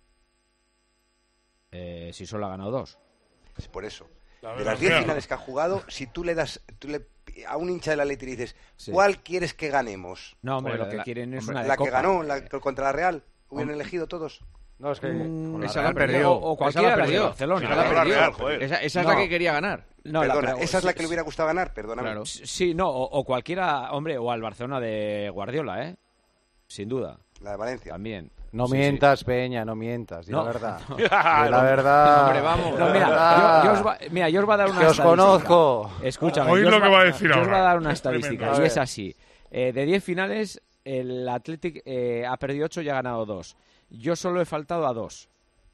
Si solo ha ganado 2. Pues por eso. De las 10 finales que ha jugado, si tú le a un hincha del Athletic dices, ¿cuál quieres que ganemos? No, hombre, lo que quieren es una de la Copa. Que ganó contra la Real. ¿Hubieran elegido todos? No, es que esa la perdió. O cualquiera la perdió. Esa es la que quería ganar. No, perdona, esa es la que le hubiera gustado ganar, perdóname. Claro. Sí, no, o cualquiera, hombre, o al Barcelona de Guardiola, sin duda. La de Valencia. También. No mientas, Peña, no mientas, la verdad. No. La verdad. Hombre, vamos. No, yo os voy a dar una que os estadística. Conozco. Escúchame. Oíd lo que va a decir ahora. Yo os voy a dar una estadística, Tremendo. y es así. De 10 finales, el Athletic ha perdido 8 y ha ganado 2. Yo solo he faltado a 2.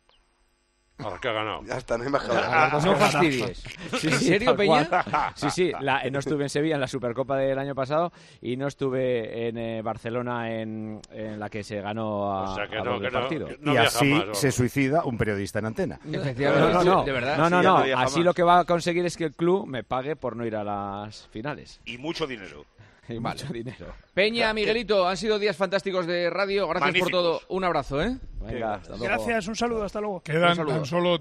¿Qué ha ganado? Ya está, no hay más que hablar. No fastidies. ¿En serio, Peña? Sí. No estuve en Sevilla en la Supercopa del año pasado y no estuve en Barcelona en la que se ganó el partido. Y así se suicida un periodista en antena. Efectivamente. No. De verdad. No. Así lo que va a conseguir es que el club me pague por no ir a las finales. Y mucho dinero. Mucho dinero. Peña, Miguelito, han sido días fantásticos de radio. Gracias por todo. Un abrazo, Venga, hasta luego. Gracias, un saludo, hasta luego. Quedan tan solo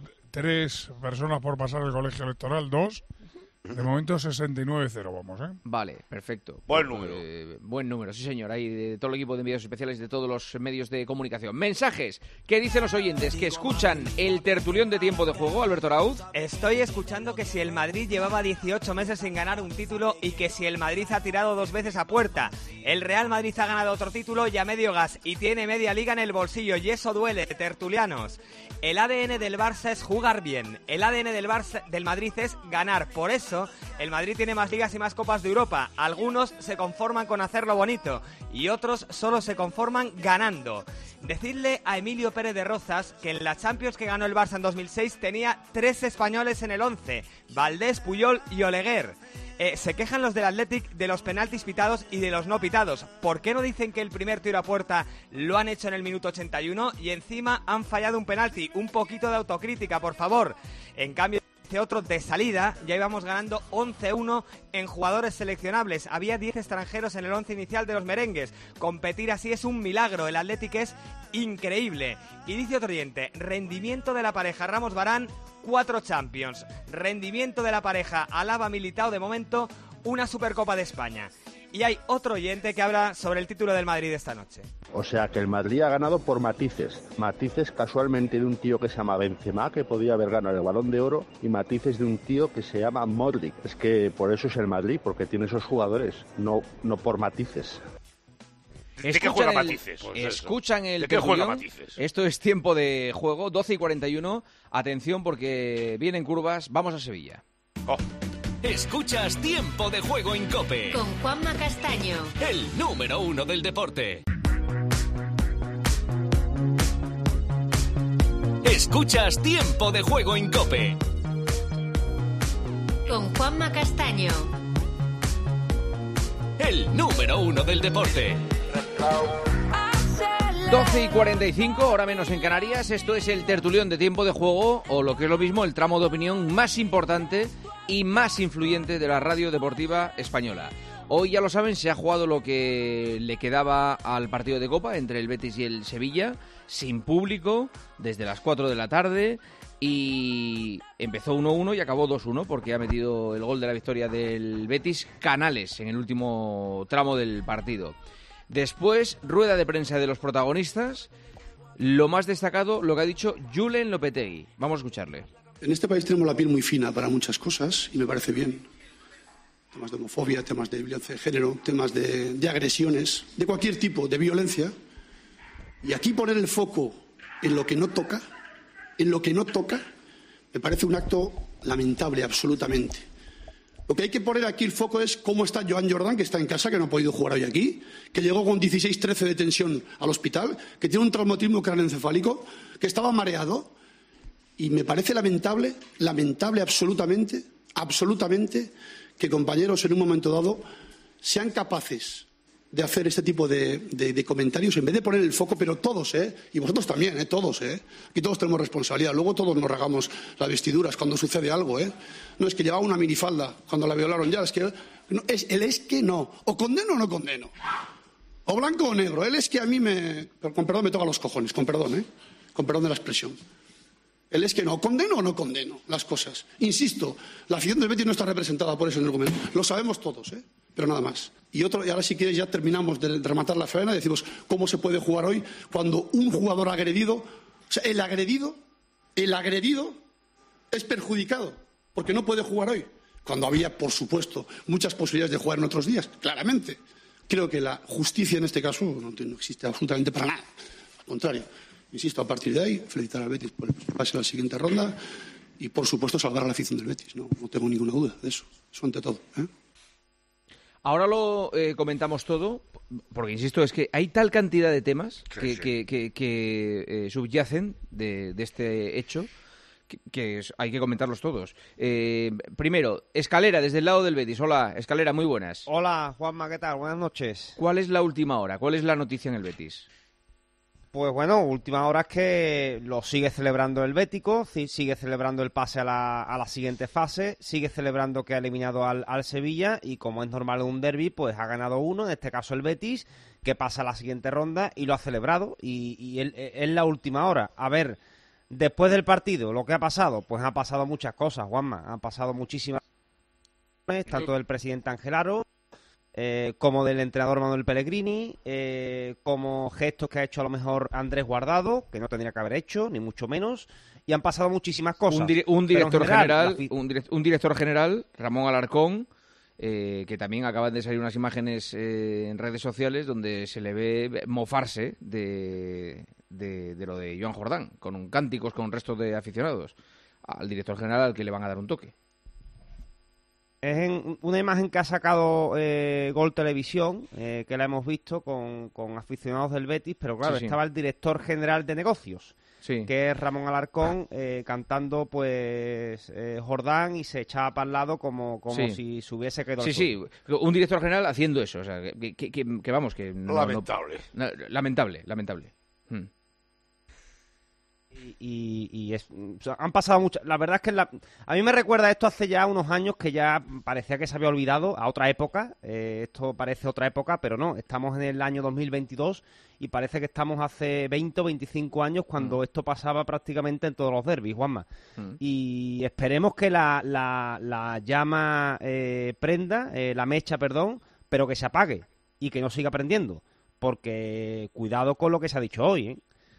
3 personas por pasar el colegio electoral, 2. De momento 69-0 vamos, Vale, perfecto. Buen número. Buen número, sí señor. Hay de todo el equipo de enviados especiales de todos los medios de comunicación. Mensajes que dicen los oyentes que escuchan el tertulión de tiempo de juego, Alberto Arauz. Estoy escuchando que si el Madrid llevaba 18 meses sin ganar un título y que si el Madrid ha tirado 2 veces a puerta. El Real Madrid ha ganado otro título y a medio gas y tiene media liga en el bolsillo y eso duele, tertulianos. El ADN del Barça es jugar bien. El ADN del Madrid es ganar. Por eso el Madrid tiene más ligas y más copas de Europa. Algunos se conforman con hacerlo bonito y otros solo se conforman ganando. Decidle a Emilio Pérez de Rozas que en la Champions que ganó el Barça en 2006 tenía 3 españoles en el 11, Valdés, Puyol y Oleguer. Se quejan los del Athletic de los penaltis pitados y de los no pitados. ¿Por qué no dicen que el primer tiro a puerta lo han hecho en el minuto 81 y encima han fallado un penalti? Un poquito de autocrítica, por favor. En cambio, otro de salida, ya íbamos ganando 11-1 en jugadores seleccionables. Había 10 extranjeros en el 11 inicial de los merengues. Competir así es un milagro. El Athletic es increíble. Y dice otro oyente, rendimiento de la pareja Ramos-Varane, 4 Champions. Rendimiento de la pareja Alaba-Militao, de momento, una Supercopa de España. Y hay otro oyente que habla sobre el título del Madrid esta noche. O sea que el Madrid ha ganado por matices. Matices casualmente de un tío que se llama Benzema, que podía haber ganado el Balón de Oro, y matices de un tío que se llama Modric. Es que por eso es el Madrid, porque tiene esos jugadores, no por matices. ¿De qué juega matices? Escuchan el ¿De qué juega tertulión. matices? Esto es tiempo de juego, 12:41. Atención porque vienen curvas. Vamos a Sevilla. Escuchas Tiempo de Juego en COPE. Con Juanma Castaño. El número 1 del deporte. Escuchas Tiempo de Juego en COPE. Con Juanma Castaño. El número 1 del deporte. 12:45, hora menos en Canarias. Esto es el tertulión de Tiempo de Juego, o lo que es lo mismo, el tramo de opinión más importante y más influyente de la radio deportiva española. Hoy, ya lo saben, se ha jugado lo que le quedaba al partido de Copa entre el Betis y el Sevilla, sin público, desde las 4 de la tarde, y empezó 1-1 y acabó 2-1, porque ha metido el gol de la victoria del Betis Canales en el último tramo del partido. Después, rueda de prensa de los protagonistas. Lo más destacado, lo que ha dicho Julen Lopetegui. Vamos a escucharle. En este país tenemos la piel muy fina para muchas cosas y me parece bien. temas de homofobia, temas de violencia de género, temas de agresiones, de cualquier tipo de violencia. Y aquí poner el foco en lo que no toca, me parece un acto lamentable absolutamente. Lo que hay que poner aquí el foco es cómo está Joan Jordan, que está en casa, que no ha podido jugar hoy aquí, que llegó con 16-13 de tensión al hospital, que tiene un traumatismo craneoencefálico, que estaba mareado. Y me parece lamentable absolutamente, que compañeros en un momento dado sean capaces de hacer este tipo de comentarios en vez de poner el foco, pero todos, y vosotros también, todos, aquí todos tenemos responsabilidad, luego todos nos regamos las vestiduras cuando sucede algo, no es que llevaba una minifalda cuando la violaron ya, es que no, o condeno o no condeno, o blanco o negro, es que a mí con perdón me toca los cojones, con perdón de la expresión. El es que no, condeno o no condeno las cosas. Insisto, la afición del Betis no está representada por eso en el argumento. Lo sabemos todos, pero nada más. Y ahora si quieres ya terminamos de rematar la faena y decimos cómo se puede jugar hoy cuando un jugador agredido, o sea, el agredido es perjudicado porque no puede jugar hoy. Cuando había, por supuesto, muchas posibilidades de jugar en otros días, claramente. Creo que la justicia en este caso no existe absolutamente para nada. Al contrario. Insisto, a partir de ahí, felicitar al Betis por el pase a la siguiente ronda y, por supuesto, salvar a la afición del Betis. No tengo ninguna duda de eso. Eso ante todo. Ahora lo comentamos todo, porque, insisto, es que hay tal cantidad de temas que subyacen de este hecho que hay que comentarlos todos. Primero, Escalera, desde el lado del Betis. Hola, Escalera, muy buenas. Hola, Juanma, ¿qué tal? Buenas noches. ¿Cuál es la última hora? ¿Cuál es la noticia en el Betis? Pues bueno, última hora es que lo sigue celebrando el Bético, sigue celebrando el pase a la siguiente fase, sigue celebrando que ha eliminado al Sevilla y, como es normal en un derbi, pues ha ganado uno, en este caso el Betis, que pasa a la siguiente ronda y lo ha celebrado y es la última hora. A ver, después del partido, ¿lo que ha pasado? Pues ha pasado muchas cosas, Juanma, han pasado muchísimas cosas, tanto del presidente Angelaro, como del entrenador Manuel Pellegrini, como gestos que ha hecho a lo mejor Andrés Guardado, que no tendría que haber hecho, ni mucho menos, y han pasado muchísimas cosas. Un director general, Ramón Alarcón, que también acaban de salir unas imágenes en redes sociales donde se le ve mofarse de lo de Joan Jordán, con cánticos con restos de aficionados, al director general al que le van a dar un toque. Es una imagen que ha sacado Gol Televisión, que la hemos visto con aficionados del Betis, pero claro, estaba el director general de negocios, que es Ramón Alarcón, cantando pues Jordán, y se echaba para el lado como si se hubiese quedado. Sí, un director general haciendo eso, o sea, que vamos, que... Lamentable. Y o sea, han pasado muchas. La verdad es que a mí me recuerda esto hace ya unos años que ya parecía que se había olvidado, a otra época. Esto parece otra época, pero no. Estamos en el año 2022 y parece que estamos hace 20 o 25 años cuando esto pasaba prácticamente en todos los derbis, Juanma. Y esperemos que la llama prenda, la mecha, perdón, pero que se apague y que no siga prendiendo. Porque cuidado con lo que se ha dicho hoy,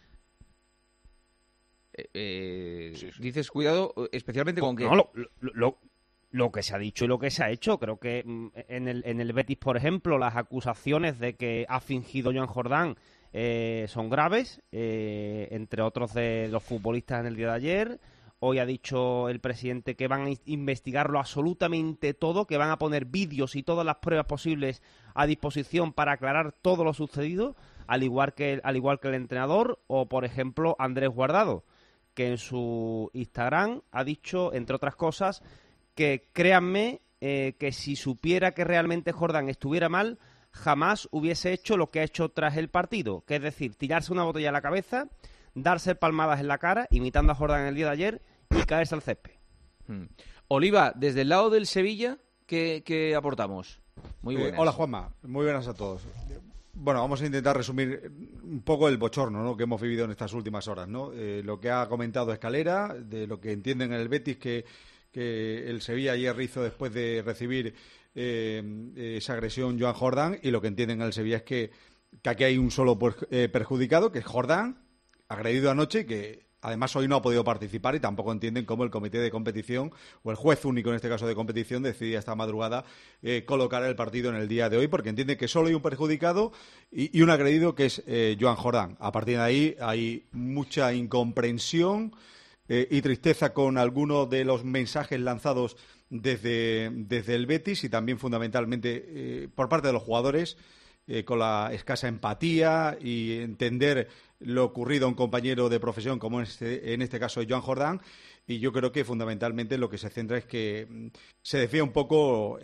Dices cuidado especialmente con que... No, lo que se ha dicho y lo que se ha hecho. Creo que en el Betis, por ejemplo, las acusaciones de que ha fingido Joan Jordán son graves, entre otros de los futbolistas en el día de ayer. Hoy ha dicho el presidente que van a investigarlo absolutamente todo, que van a poner vídeos y todas las pruebas posibles a disposición para aclarar todo lo sucedido, al igual que el entrenador, o por ejemplo Andrés Guardado, que en su Instagram ha dicho, entre otras cosas, que créanme, que si supiera que realmente Jordán estuviera mal, jamás hubiese hecho lo que ha hecho tras el partido, que es decir, tirarse una botella a la cabeza, darse palmadas en la cara, imitando a Jordán el día de ayer, y caerse al césped. Oliva, desde el lado del Sevilla, ¿qué aportamos? Muy buenas. Hola, Juanma, muy buenas a todos. Bueno, vamos a intentar resumir un poco el bochorno, ¿no?, que hemos vivido en estas últimas horas, ¿no? Lo que ha comentado Escalera, de lo que entienden en el Betis que el Sevilla ayer hizo después de recibir esa agresión Joan Jordán, y lo que entienden en el Sevilla es que aquí hay un solo perjudicado, que es Jordán, agredido anoche, y que Además, hoy no ha podido participar y tampoco entienden cómo el comité de competición, o el juez único en este caso de competición, decidía esta madrugada colocar el partido en el día de hoy, porque entienden que solo hay un perjudicado y un agredido, que es Joan Jordán. A partir de ahí hay mucha incomprensión y tristeza con algunos de los mensajes lanzados desde el Betis y también fundamentalmente por parte de los jugadores, con la escasa empatía y entender lo ocurrido a un compañero de profesión como en este caso Joan Jordán. Y yo creo que fundamentalmente lo que se centra es que se desvía un poco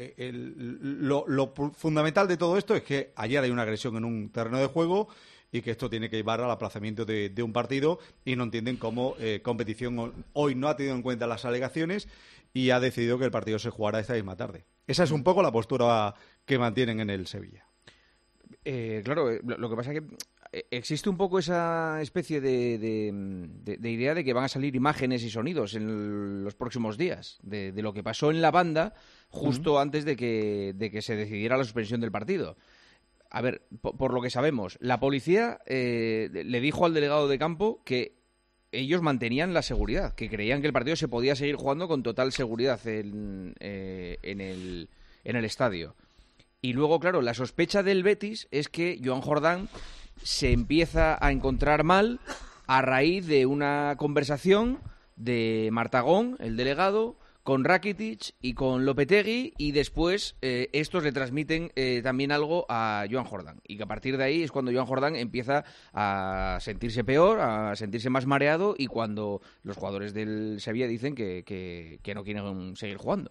lo fundamental de todo esto es que ayer hay una agresión en un terreno de juego y que esto tiene que llevar al aplazamiento de un partido, y no entienden cómo competición hoy no ha tenido en cuenta las alegaciones y ha decidido que el partido se jugará esta misma tarde. Esa es un poco la postura que mantienen en el Sevilla. Claro, lo que pasa es que existe un poco esa especie de idea de que van a salir imágenes y sonidos en los próximos días de lo que pasó en la banda justo antes de que se decidiera la suspensión del partido. A ver, por lo que sabemos, la policía le dijo al delegado de campo que ellos mantenían la seguridad, que creían que el partido se podía seguir jugando con total seguridad en el estadio. Y luego, claro, la sospecha del Betis es que Joan Jordán se empieza a encontrar mal a raíz de una conversación de Martagón, el delegado, con Rakitic y con Lopetegui, y después estos le transmiten también algo a Joan Jordán. Y que a partir de ahí es cuando Joan Jordán empieza a sentirse peor, a sentirse más mareado, y cuando los jugadores del Sevilla dicen que no quieren seguir jugando.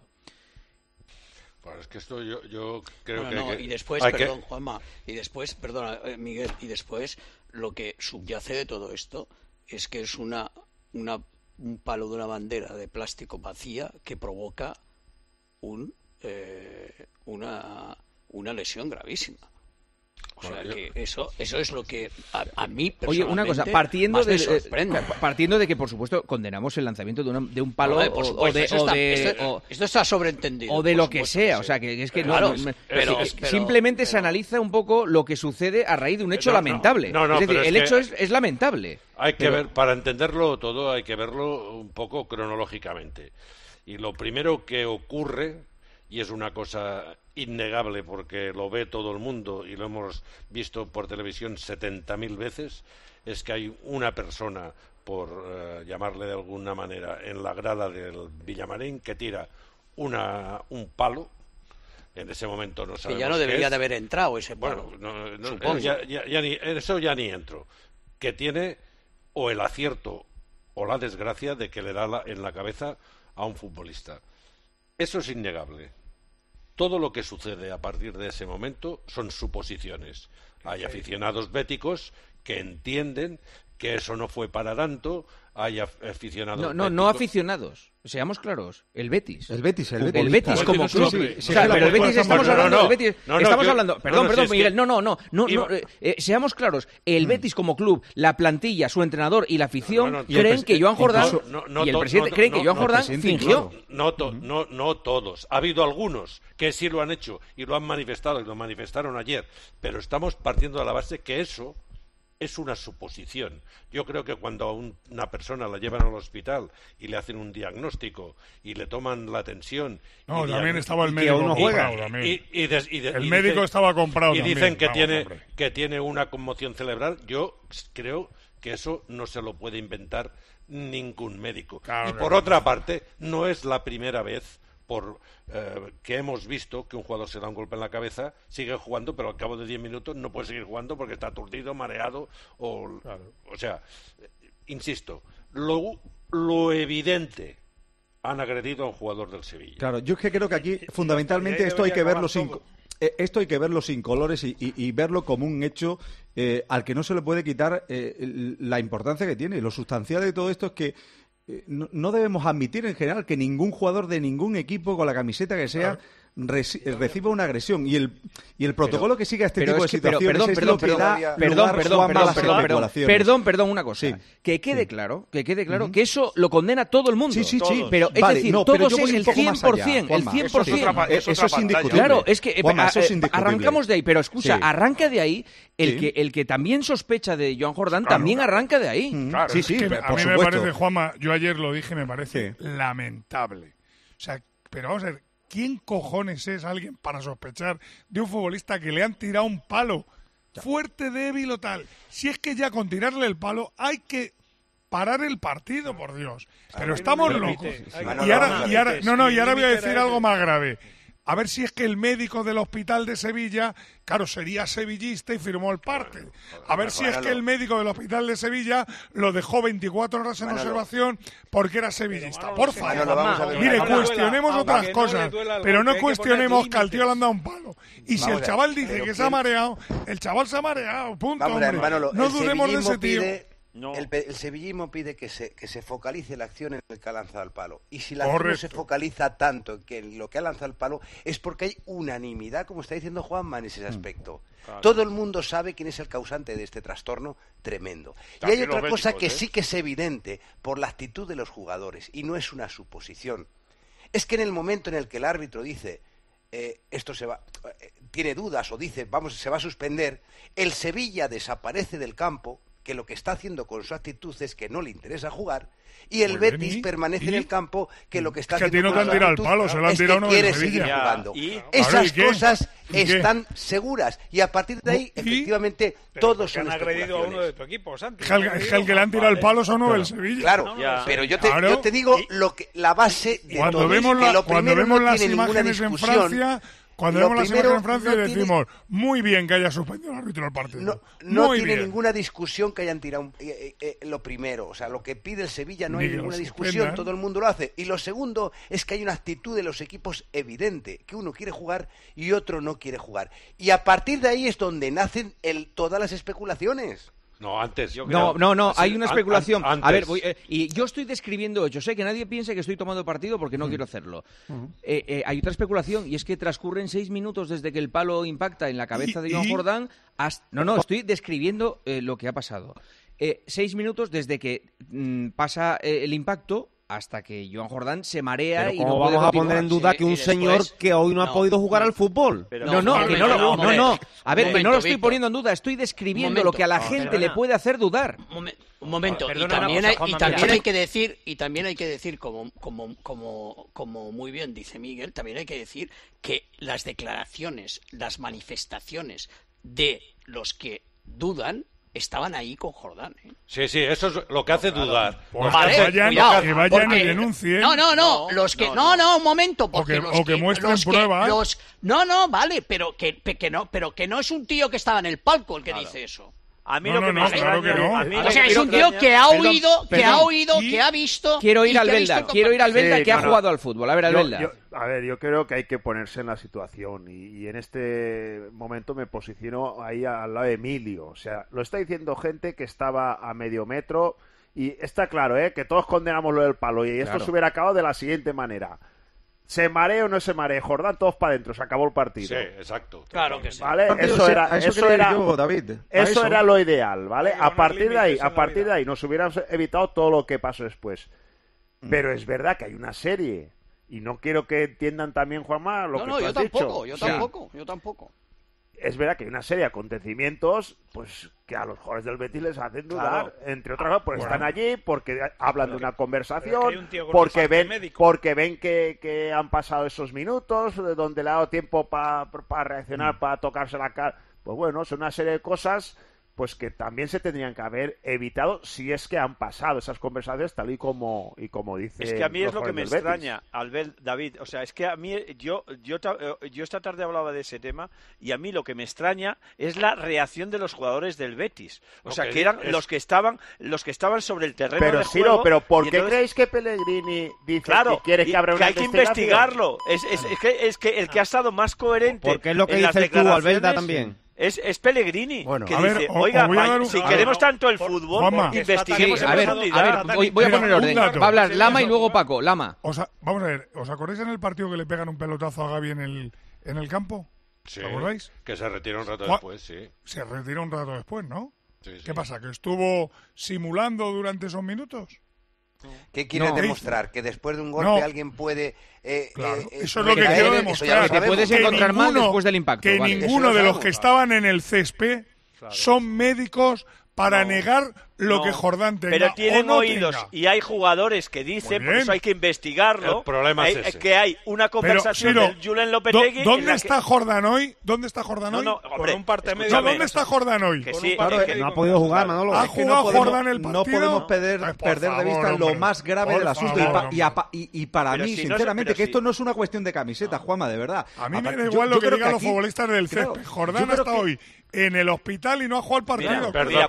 Bueno, es que esto yo creo que... Y después, perdón, Juanma, Miguel, y después lo que subyace de todo esto es que es un palo de una bandera de plástico vacía que provoca una lesión gravísima. O sea, que eso es lo que a mí personalmente. Oye, una cosa, partiendo de que, por supuesto, condenamos el lanzamiento de un palo esto está sobreentendido. O de lo que sea, sí. O sea, que es que claro, simplemente se analiza un poco lo que sucede a raíz de un hecho lamentable. Es decir, el hecho es lamentable. Hay que ver, para entenderlo todo, hay que verlo un poco cronológicamente. Y lo primero que ocurre, y es una cosa innegable porque lo ve todo el mundo y lo hemos visto por televisión 70.000 veces, es que hay una persona, por llamarle de alguna manera, en la grada del Villamarín que tira un palo. En ese momento no sabemos que ya no debería de haber entrado ese palo. Bueno, supongo. Eso ya ni entro. Que tiene o el acierto o la desgracia de que le da en la cabeza a un futbolista. Eso es innegable. Todo lo que sucede a partir de ese momento son suposiciones. Hay aficionados béticos que entienden que eso no fue para tanto. Hay aficionados no aficionados. Seamos claros. El Betis. El Betis como club. Pero el Betis estamos hablando. Estamos hablando. Perdón, Miguel. Seamos claros. El Betis como club, la plantilla, su entrenador y la afición creen que Joan Jordán y el presidente creen que Joan Jordán fingió. No todos. Ha habido algunos que sí lo han hecho y lo han manifestado y lo manifestaron ayer. Pero estamos partiendo de la base que eso es una suposición. Yo creo que cuando a una persona la llevan al hospital y le hacen un diagnóstico y le toman la tensión... No, también estaba el médico comprado. El médico estaba comprado. Y dicen que tiene una conmoción cerebral. Yo creo que eso no se lo puede inventar ningún médico. Claro, y por otra parte, no es la primera vez que hemos visto que un jugador se da un golpe en la cabeza, sigue jugando, pero al cabo de 10 minutos no puede seguir jugando porque está aturdido, mareado, o sea, insisto, lo evidente, han agredido a un jugador del Sevilla. Claro, yo es que creo que aquí fundamentalmente esto hay que verlo sin colores y verlo como un hecho al que no se le puede quitar la importancia que tiene. Lo sustancial de todo esto es que no debemos admitir en general que ningún jugador de ningún equipo con la camiseta que sea reciba una agresión y el protocolo que sigue a este tipo de situaciones perdón, una cosa, que quede claro que eso lo condena todo el mundo. Sí, pero es decir, todos es el 100%, eso es indiscutible. Claro, es que arrancamos de ahí, pero escucha, arranca de ahí el que también sospecha de Joan Jordán, también arranca de ahí. Claro, a mí me parece, Juanma, yo ayer lo dije, me parece lamentable. O sea, pero vamos a ver, ¿quién cojones es alguien para sospechar de un futbolista que le han tirado un palo fuerte, débil o tal? Si es que ya con tirarle el palo hay que parar el partido, por Dios. Pero estamos locos. Y ahora voy a decir algo más grave. A ver si es que el médico del hospital de Sevilla, claro, sería sevillista y firmó el parte. A ver si es que el médico del hospital de Sevilla lo dejó 24 horas en observación porque era sevillista. Por favor, mire, cuestionemos otras cosas, pero no cuestionemos que al tío le han dado un palo. Y si el chaval dice que se ha mareado, el chaval se ha mareado, punto, hombre. No dudemos de ese tío. No. El sevillismo pide que se focalice la acción en el que ha lanzado el palo. Y si la acción no se focaliza tanto en lo que ha lanzado el palo, es porque hay unanimidad, como está diciendo Juanma, en ese aspecto. Claro. Todo el mundo sabe quién es el causante de este trastorno tremendo. Y hay otra cosa que sí que es evidente por la actitud de los jugadores, y no es una suposición. Es que en el momento en el que el árbitro dice esto se va, tiene dudas o dice se va a suspender, el Sevilla desaparece del campo, que lo que está haciendo con su actitud es que no le interesa jugar, y el Betis permanece en el campo, que lo que está haciendo con su actitud es que quiere seguir jugando. Esas cosas están seguras, y a partir de ahí, efectivamente, todos son especulaciones. Han agredido a uno de tu equipo, Santi. El que le han tirado el palo son uno del Sevilla. Claro, pero yo te digo la base de todo esto. Cuando vemos las imágenes en Francia... Cuando vemos las imágenes en Francia decimos, muy bien que haya suspendido el árbitro el partido. No tiene ninguna discusión que hayan tirado lo primero. O sea, lo que pide el Sevilla no hay ninguna discusión, todo el mundo lo hace. Y lo segundo es que hay una actitud de los equipos evidente, que uno quiere jugar y otro no quiere jugar. Y a partir de ahí es donde nacen todas las especulaciones. No, antes. No, hay una especulación. A ver, y yo estoy describiendo hechos, que nadie piense que estoy tomando partido porque no quiero hacerlo. Hay otra especulación, y es que transcurren 6 minutos desde que el palo impacta en la cabeza de Joan Jordán hasta... No, estoy describiendo lo que ha pasado. 6 minutos desde que pasa el impacto hasta que Joan Jordán se marea y no puede vamos a poner en duda que un señor que hoy no ha podido jugar al fútbol. No. A ver, que no lo estoy poniendo en duda, estoy describiendo lo que a la gente le puede hacer dudar. Un momento. Y también hay que decir, como muy bien dice Miguel, también hay que decir que las declaraciones, las manifestaciones de los que dudan estaban ahí con Jordán. Sí, eso es lo que hace dudar. Pues que vayan y denuncien. No, los que un momento, porque o que muestren pruebas. Vale, pero que no es un tío que estaba en el palco el que dice eso. A mí claro que no. O sea, es un tío que ha oído, que ha visto. Quiero ir al Belda, que ha jugado al fútbol. A ver, Albelda. Yo creo que hay que ponerse en la situación y en este momento me posiciono ahí al lado de Emilio. O sea, lo está diciendo gente que estaba a medio metro y está claro, que todos condenamos lo del palo y esto se hubiera acabado de la siguiente manera. ¿Se marea o no se marea? Jordán, todos para adentro, se acabó el partido. Sí, exacto. Claro que sí. ¿Vale? Eso era lo ideal, ¿vale? A partir de ahí nos hubiéramos evitado todo lo que pasó después. Pero es verdad que hay una serie. Y no quiero que entiendan también, Juanma, lo que tú has dicho. Yo tampoco. Es verdad que hay una serie de acontecimientos pues que a los jugadores del Betis les hacen dudar, entre otras cosas, porque están allí, porque hablan de una conversación, porque ven que han pasado esos minutos, donde le ha dado tiempo para reaccionar, para tocarse la cara. Pues bueno, son una serie de cosas pues que también se tendrían que haber evitado si es que han pasado esas conversaciones tal y como dice. Es que a mí es lo que me extraña, David, o sea, es que a mí yo esta tarde hablaba de ese tema y a mí lo que me extraña es la reacción de los jugadores del Betis, o sea, que eran los que estaban sobre el terreno de juego. Pero ¿por qué creéis que Pellegrini dice que quiere que abra una investigación? Hay que investigarlo, es que el que ha estado más coherente. Porque es lo que dices tú, Albelda, también. Es Pellegrini. Bueno, que a dice, ver, oiga, si queremos tanto el fútbol, investiguemos en profundidad. Voy a poner orden. Va a hablar Lama y luego Paco. Lama. Vamos a ver, ¿os acordáis en el partido que le pegan un pelotazo a Gavi en el campo? Sí, ¿Os acordáis? Que se retiró un rato después, sí. Se retiró un rato después, ¿no? Sí. ¿Qué pasa? ¿Que estuvo simulando durante esos minutos? ¿Qué quiere demostrar? ¿Que después de un golpe alguien puede... claro, eso es lo que quiero demostrar. Que te puedes encontrar mal después del impacto. Que ninguno de los que estaban en el césped son médicos para negar lo que Jordán tenga. Pero tienen oídos tenga. Y hay jugadores que dicen, por eso hay que investigarlo. El problema es ese. Que hay una conversación del Julen Lopetegui. ¿Dónde está Jordán hoy? ¿Dónde está Jordán hoy? No, hombre, por un parte medio. ¿Dónde está Jordán hoy? Que no ha podido jugar, Manolo. ¿Ha jugado Jordán el partido? No podemos perder de vista lo más grave del asunto. Y para mí, sinceramente, que esto no es una cuestión de camiseta, Juanma, de verdad. A mí me da igual lo que digan los futbolistas del césped. Jordán está hoy en el hospital y no ha jugado el partido.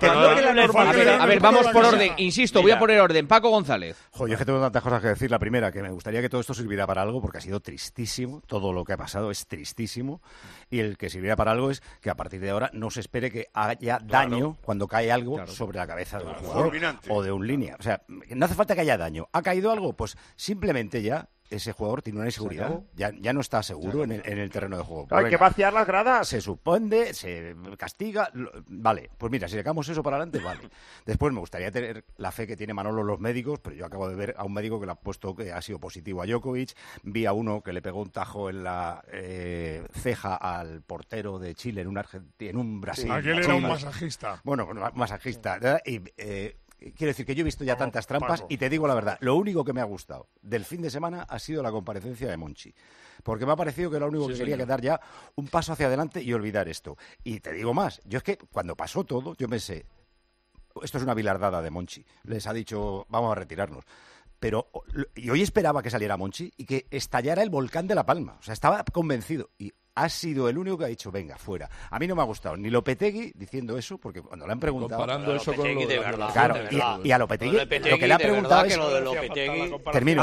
A ver, vamos por orden. Insisto, voy a poner orden. Paco González. Joder, yo es que tengo tantas cosas que decir. La primera, que me gustaría que todo esto sirviera para algo, porque ha sido tristísimo. Todo lo que ha pasado es tristísimo. Y el que sirviera para algo es que a partir de ahora no se espere que haya daño cuando cae algo sobre la cabeza de un jugador o de un línea. O sea, no hace falta que haya daño. ¿Ha caído algo? Pues simplemente ya ese jugador tiene una inseguridad. Ya no está seguro en el terreno de juego. Hay que vaciar las gradas. Se supone, se castiga. Vale, pues mira, si sacamos eso para adelante, vale. Después me gustaría tener la fe que tiene Manolo los médicos, pero yo acabo de ver a un médico que le ha puesto que ha sido positivo a Djokovic. Vi a uno que le pegó un tajo en la ceja al portero de Chile en un Brasil. Aquel era un masajista. Bueno, masajista. ¿verdad? Y quiero decir que yo he visto ya tantas trampas y te digo la verdad, lo único que me ha gustado del fin de semana ha sido la comparecencia de Monchi, porque me ha parecido que era lo único que quería, que dar ya un paso hacia adelante y olvidar esto. Y te digo más, yo es que cuando pasó todo, yo pensé, esto es una bilardada de Monchi, les ha dicho, vamos a retirarnos. Pero y hoy esperaba que saliera Monchi y que estallara el volcán de La Palma, o sea, estaba convencido y ha sido el único que ha dicho, venga, fuera. A mí no me ha gustado ni Lopetegui diciendo eso, porque cuando le han preguntado... Comparando eso con lo de verdad. Claro, y a Lopetegui lo que le ha preguntado es... Termino.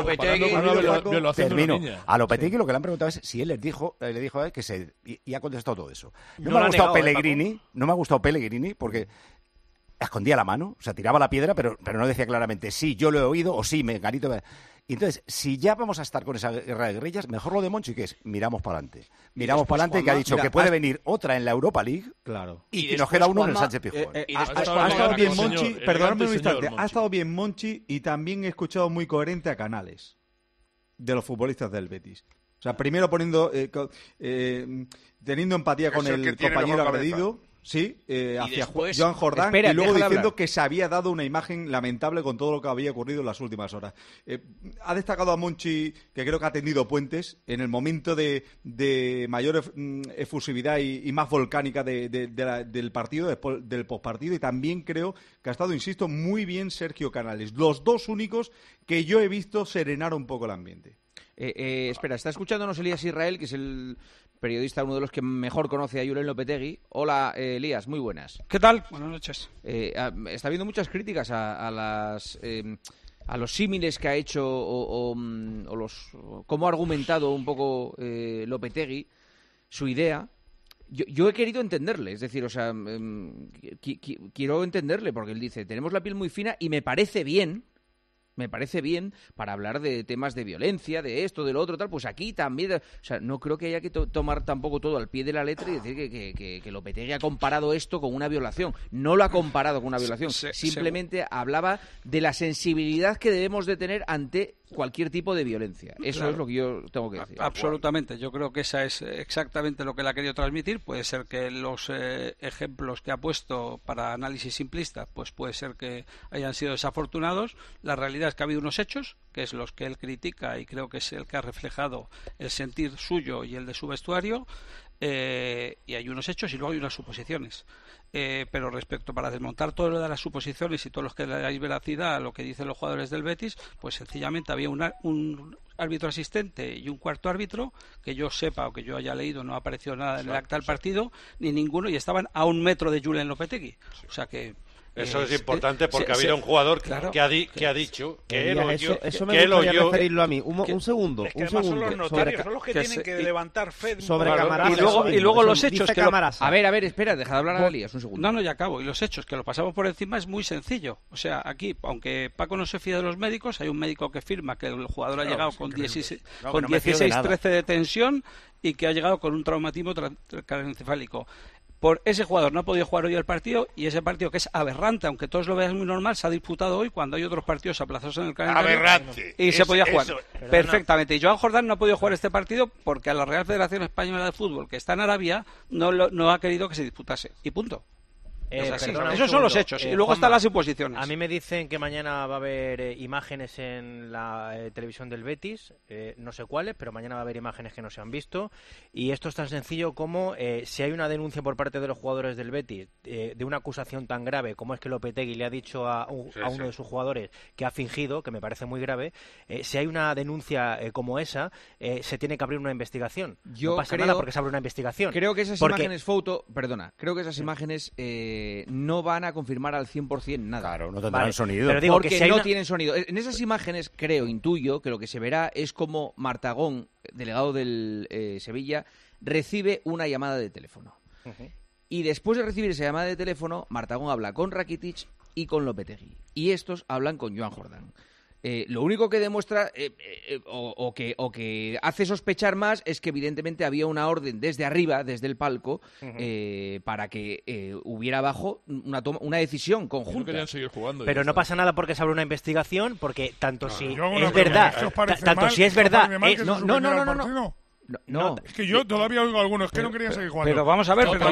A Lopetegui lo que le han preguntado es si él le dijo a él que se... Y ha contestado todo eso. No me ha gustado Pellegrini, porque... escondía la mano, o sea, tiraba la piedra, pero no decía claramente, sí, yo lo he oído, o sí, me garito... Y entonces, si ya vamos a estar con esa guerra de guerrillas, mejor lo de Monchi, que es miramos para adelante. Miramos para adelante, que ha dicho que puede venir otra en la Europa League y que nos queda uno en el Sánchez Pizjuán. Ha estado bien Monchi, perdóname un instante, ha estado bien Monchi y también he escuchado muy coherente a Canales, de los futbolistas del Betis. O sea, primero teniendo empatía con el compañero agredido... Sí, hacia Joan Jordán, y luego diciendo que se había dado una imagen lamentable con todo lo que había ocurrido en las últimas horas. Ha destacado a Monchi, que creo que ha tendido puentes en el momento de mayor efusividad y más volcánica del partido, del postpartido, y también creo que ha estado, insisto, muy bien Sergio Canales. Los dos únicos que yo he visto serenar un poco el ambiente. Espera, está escuchándonos Elías Israel, que es el periodista, uno de los que mejor conoce a Julen Lopetegui. Hola, Elías, muy buenas. ¿Qué tal? Buenas noches. Está habiendo muchas críticas a los símiles que ha hecho o cómo ha argumentado un poco Lopetegui su idea. Yo he querido entenderle, es decir, o sea, quiero entenderle, porque él dice, tenemos la piel muy fina y me parece bien para hablar de temas de violencia, de esto, de lo otro, tal, pues aquí también, o sea, no creo que haya que tomar tampoco todo al pie de la letra y decir que Lopetegui ha comparado esto con una violación. No lo ha comparado con una violación, simplemente hablaba de la sensibilidad que debemos de tener ante cualquier tipo de violencia. Eso es lo que yo tengo que decir. Absolutamente, yo creo que esa es exactamente lo que él ha querido transmitir. Puede ser que los ejemplos que ha puesto para análisis simplista, pues puede ser que hayan sido desafortunados. La realidad es que ha habido unos hechos, que es los que él critica y creo que es el que ha reflejado el sentir suyo y el de su vestuario, y hay unos hechos y luego hay unas suposiciones. Pero respecto, para desmontar todo lo de las suposiciones y todos los que le dais veracidad a lo que dicen los jugadores del Betis, pues sencillamente había un árbitro asistente y un cuarto árbitro, que yo sepa o que yo haya leído, no ha aparecido nada en el acta del partido, ni ninguno, y estaban a 1 metro de Julen Lopetegui. O sea que Eso es importante porque ha habido un jugador que ha dicho que él oyó. Eso me gustaría referirlo a mí. Un segundo. Son los notarios, son los que tienen que levantar fe sobre cámaras. Y luego los hechos. A ver, espera, deja de hablar a Elías un segundo. No, ya acabo. Y los hechos, que lo pasamos por encima, es muy sencillo. O sea, aquí, aunque Paco no se fía de los médicos, hay un médico que firma que el jugador ha llegado con 16-13 de tensión y que ha llegado con un traumatismo craneoencefálico. Por ese jugador no ha podido jugar hoy el partido, y ese partido, que es aberrante, aunque todos lo vean muy normal, se ha disputado hoy cuando hay otros partidos aplazados en el calendario. Aberrante. Y se podía jugar perfectamente. Y Joan Jordán no ha podido jugar este partido porque a la Real Federación Española de Fútbol, que está en Arabia, no ha querido que se disputase. Y punto. Esos son los hechos. Y luego están las suposiciones. A mí me dicen que mañana va a haber imágenes en la televisión del Betis, no sé cuáles, pero mañana va a haber imágenes que no se han visto. Y esto es tan sencillo como si hay una denuncia por parte de los jugadores del Betis de una acusación tan grave como es que Lopetegui le ha dicho a uno de sus jugadores que ha fingido, que me parece muy grave. Si hay una denuncia como esa, se tiene que abrir una investigación. No pasa nada porque se abre una investigación. Creo que esas imágenes no van a confirmar al 100% nada. Claro, no tendrán sonido. Pero digo porque que si no tienen sonido. En esas imágenes intuyo que lo que se verá es como Martagón, delegado del Sevilla, recibe una llamada de teléfono. Y después de recibir esa llamada de teléfono, Martagón habla con Rakitic y con Lopetegui. Y estos hablan con Joan Jordán. Lo único que demuestra o que hace sospechar más es que evidentemente había una orden desde arriba, desde el palco, para que hubiera abajo una decisión conjunta. No querían seguir jugando. Pero no pasa nada porque se abre una investigación, porque tanto si es verdad, No, es que yo todavía oigo a algunos que no querían seguir jugando. Pero vamos a ver, están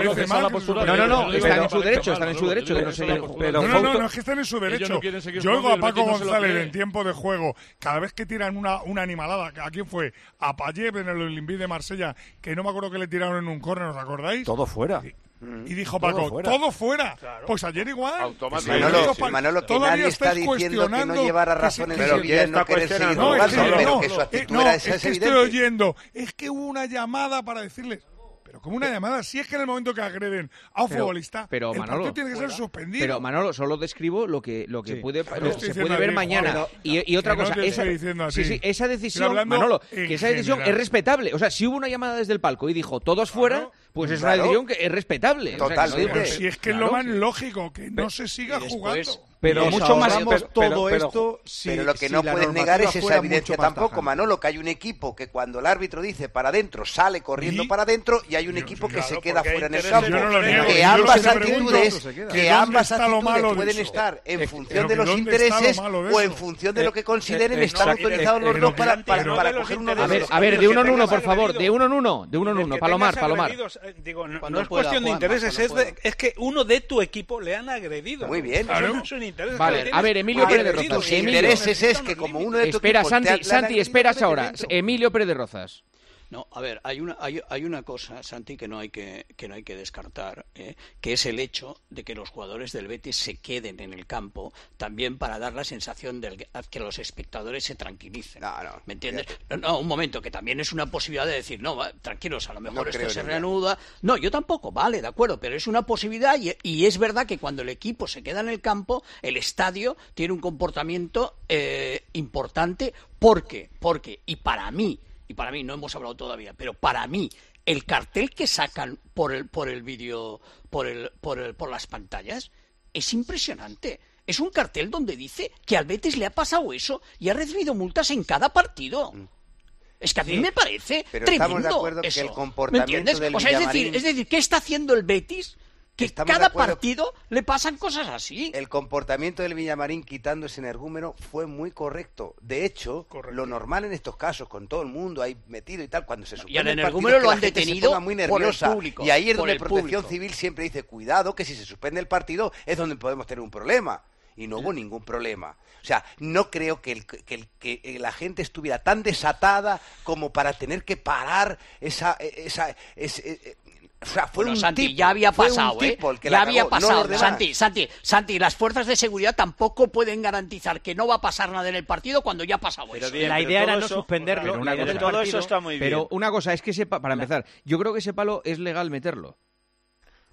en su derecho de no seguir jugando. No, es que están en su derecho. Yo oigo a Paco González en tiempo de juego, cada vez que tiran una animalada. ¿A quién fue? A Payet en el Olympique de Marsella, que no me acuerdo que le tiraron en un córner, ¿os acordáis? Todo fuera. Y dijo Paco, todo fuera. Claro. Pues ayer igual. Manolo, que nadie está diciendo que no llevara razón en Sevilla, no querer seguir jugando, pero que su actitud era esa, es evidente. Estoy oyendo, es que hubo una llamada para decirles... Pero como una llamada, si es que en el momento que agreden a un futbolista, el partido tiene que ser suspendido. Pero Manolo, solo describo lo que se puede ver mañana. Y otra cosa, esa decisión, Manolo, que esa decisión es respetable. O sea, si hubo una llamada desde el palco y dijo todos fuera, pues es una decisión que es respetable. Totalmente. Pero si es que es lo más lógico, que no se siga jugando. Pero mucho más todo esto. Pero lo que no puedes negar es esa evidencia tampoco, Manolo, que hay un equipo que cuando el árbitro dice para adentro, sale corriendo para adentro, y hay un equipo que se queda fuera en el campo. Que ambas actitudes pueden estar en función de los intereses o en función de lo que consideren estar autorizados los dos para coger uno de los. A ver, de uno en uno, por favor, de uno en uno. Palomar. No es cuestión de intereses, es que uno de tu equipo le han agredido. Muy bien. Vale, a ver, Emilio Pérez de Rozas. Los intereses es que como uno de tu espera, equipo... Santi, esperas ahora. Emilio Pérez de Rozas. No, a ver, hay una cosa, Santi, que no hay que descartar, que es el hecho de que los jugadores del Betis se queden en el campo también para dar la sensación de que los espectadores se tranquilicen. ¿Me entiendes? No, un momento, que también es una posibilidad de decir, no, tranquilos, a lo mejor esto se reanuda. No, yo tampoco, vale, de acuerdo, pero es una posibilidad y es verdad que cuando el equipo se queda en el campo, el estadio tiene un comportamiento importante. ¿Por qué? Porque, y para mí no hemos hablado todavía, pero para mí el cartel que sacan por el vídeo, por las pantallas, es impresionante. Es un cartel donde dice que al Betis le ha pasado eso y ha recibido multas en cada partido. Es que a mí me parece pero tremendo estamos de acuerdo eso. Que el comportamiento del es decir, ¿qué está haciendo el Betis? Que cada partido le pasan cosas así. El comportamiento del Villamarín quitando ese energúmeno fue muy correcto. De hecho, lo normal en estos casos, con todo el mundo ahí metido y tal, cuando se suspende el partido, lo han detenido se muy nerviosa. Por el público, y ahí es donde Protección Civil siempre dice, cuidado, que si se suspende el partido es donde podemos tener un problema. Y no hubo ningún problema. O sea, no creo que la gente estuviera tan desatada como para tener que parar o sea, fue un Santi, tipo, ya había pasado, ya había pasado. No Santi, las fuerzas de seguridad tampoco pueden garantizar que no va a pasar nada en el partido cuando ya ha pasado eso. La idea era no suspenderlo. Todo eso está muy bien. Pero una cosa, es que para empezar, yo creo que ese palo es legal meterlo.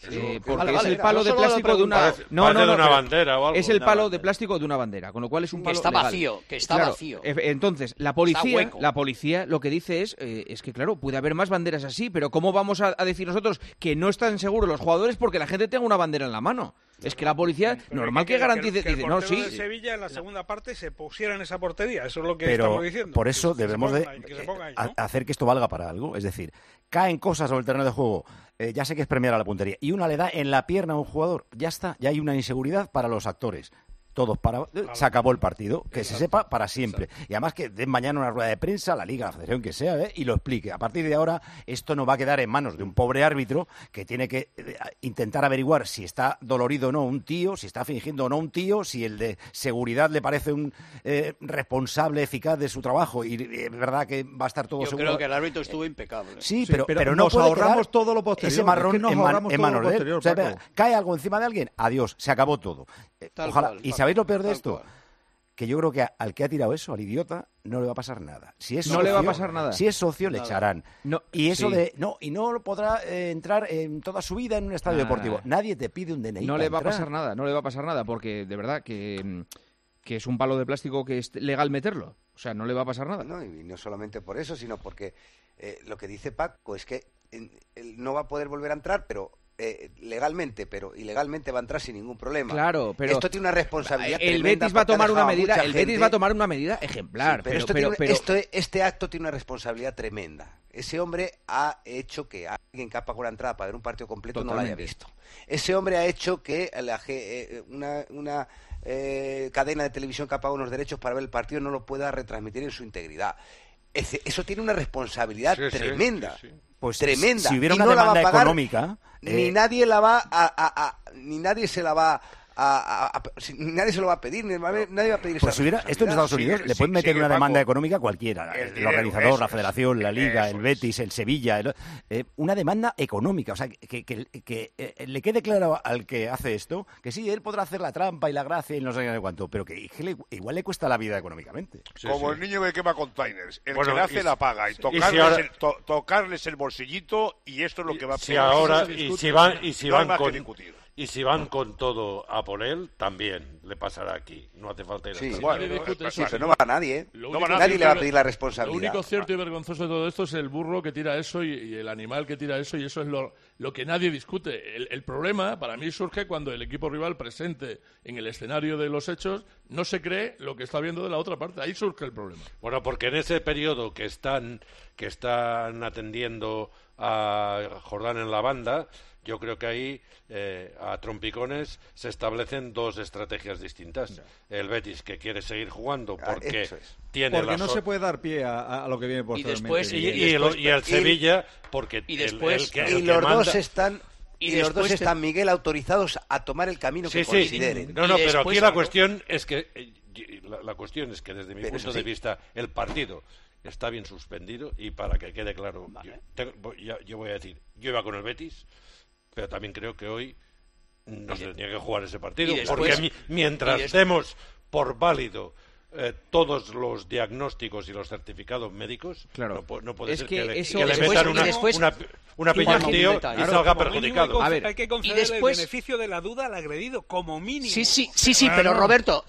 Porque es el palo de plástico de una... No, de una bandera o algo. Es el palo de plástico de una bandera, con lo cual es un palo legal. Que está vacío. Entonces, la policía lo que dice es que, claro, puede haber más banderas así, pero ¿cómo vamos a decir nosotros que no están seguros los jugadores porque la gente tenga una bandera en la mano? Es que la policía, normal que garantice... Que el portero de Sevilla en la segunda parte se pusiera en esa portería, eso es lo que pero estamos diciendo. Por eso debemos hacer que esto valga para algo, es decir, caen cosas sobre el terreno de juego, ya sé que es premiar a la puntería, y una le da en la pierna a un jugador, ya está, ya hay una inseguridad para los actores. Todos se acabó el partido, que se sepa para siempre. Y además que den mañana una rueda de prensa, la Liga, la Federación, que sea, y lo explique. A partir de ahora, esto no va a quedar en manos de un pobre árbitro que tiene que intentar averiguar si está dolorido o no un tío, si está fingiendo o no un tío, si el de seguridad le parece un responsable eficaz de su trabajo. Y es verdad que va a estar todo seguro. Yo creo que el árbitro estuvo impecable. Sí, pero no nos ahorramos todo lo posterior. Ese marrón en manos de él. O sea, cae algo encima de alguien, adiós, se acabó todo. Ojalá. ¿Y sabéis lo peor de esto? Que yo creo que al que ha tirado eso, al idiota, no le va a pasar nada. Si es socio, no le va a pasar nada. Si es socio, le echarán. Y eso y no podrá entrar en toda su vida en un estadio deportivo. Nadie te pide un DNI. No le va a pasar nada, porque de verdad que es un palo de plástico que es legal meterlo. O sea, no le va a pasar nada. No, y no solamente por eso, sino porque lo que dice Paco es que él no va a poder volver a entrar, pero legalmente, pero ilegalmente va a entrar sin ningún problema. Claro, pero esto tiene una responsabilidad el tremenda. Betis va a tomar una medida ejemplar. Sí, este acto tiene una responsabilidad tremenda. Ese hombre ha hecho que alguien que ha pagado la entrada para ver un partido completo no lo haya visto. Ese hombre ha hecho que una cadena de televisión que ha pagado unos derechos para ver el partido no lo pueda retransmitir en su integridad. Eso tiene una responsabilidad tremenda. Sí. Pues tremenda. Si hubiera una demanda económica, ni nadie la va ni nadie se la va nadie se lo va a pedir, nadie va a pedir pues si hubiera esto en Estados Unidos, le pueden meter una demanda económica cualquiera, el organizador, la federación, la Liga, el Betis, el Sevilla, una demanda económica, o sea, que le quede claro al que hace esto, que sí, él podrá hacer la trampa y la gracia y no sé qué cuánto, pero que igual le cuesta la vida económicamente. Como el niño que quema containers, el que le hace la paga y tocarles el bolsillito, y esto es lo que va a pasar. Y si van con todo a por él, también le pasará aquí. No hace falta ir pero no va a nadie. Nadie le va a pedir la responsabilidad. Lo único cierto y vergonzoso de todo esto es el burro que tira eso y el animal que tira eso, y eso es lo que nadie discute. El problema, para mí, surge cuando el equipo rival presente en el escenario de los hechos no se cree lo que está viendo de la otra parte. Ahí surge el problema. Bueno, porque en ese periodo que están atendiendo a Jordán en la banda, yo creo que ahí a trompicones se establecen dos estrategias distintas. El Betis, que quiere seguir jugando porque porque no se puede dar pie a lo que viene posteriormente. Y el Sevilla, porque los dos están, Miguel, autorizados a tomar el camino que consideren. No, pero aquí la cuestión es que desde mi punto de vista el partido está bien suspendido, y para que quede claro, yo voy a decir, yo iba con el Betis, pero también creo que hoy no se tenía que jugar ese partido, porque mientras demos por válido todos los diagnósticos y los certificados médicos, claro, no puede ser que le metan una piña al tío y salga perjudicado. Hay que conceder el beneficio de la duda al agredido, como mínimo. Sí, pero Roberto,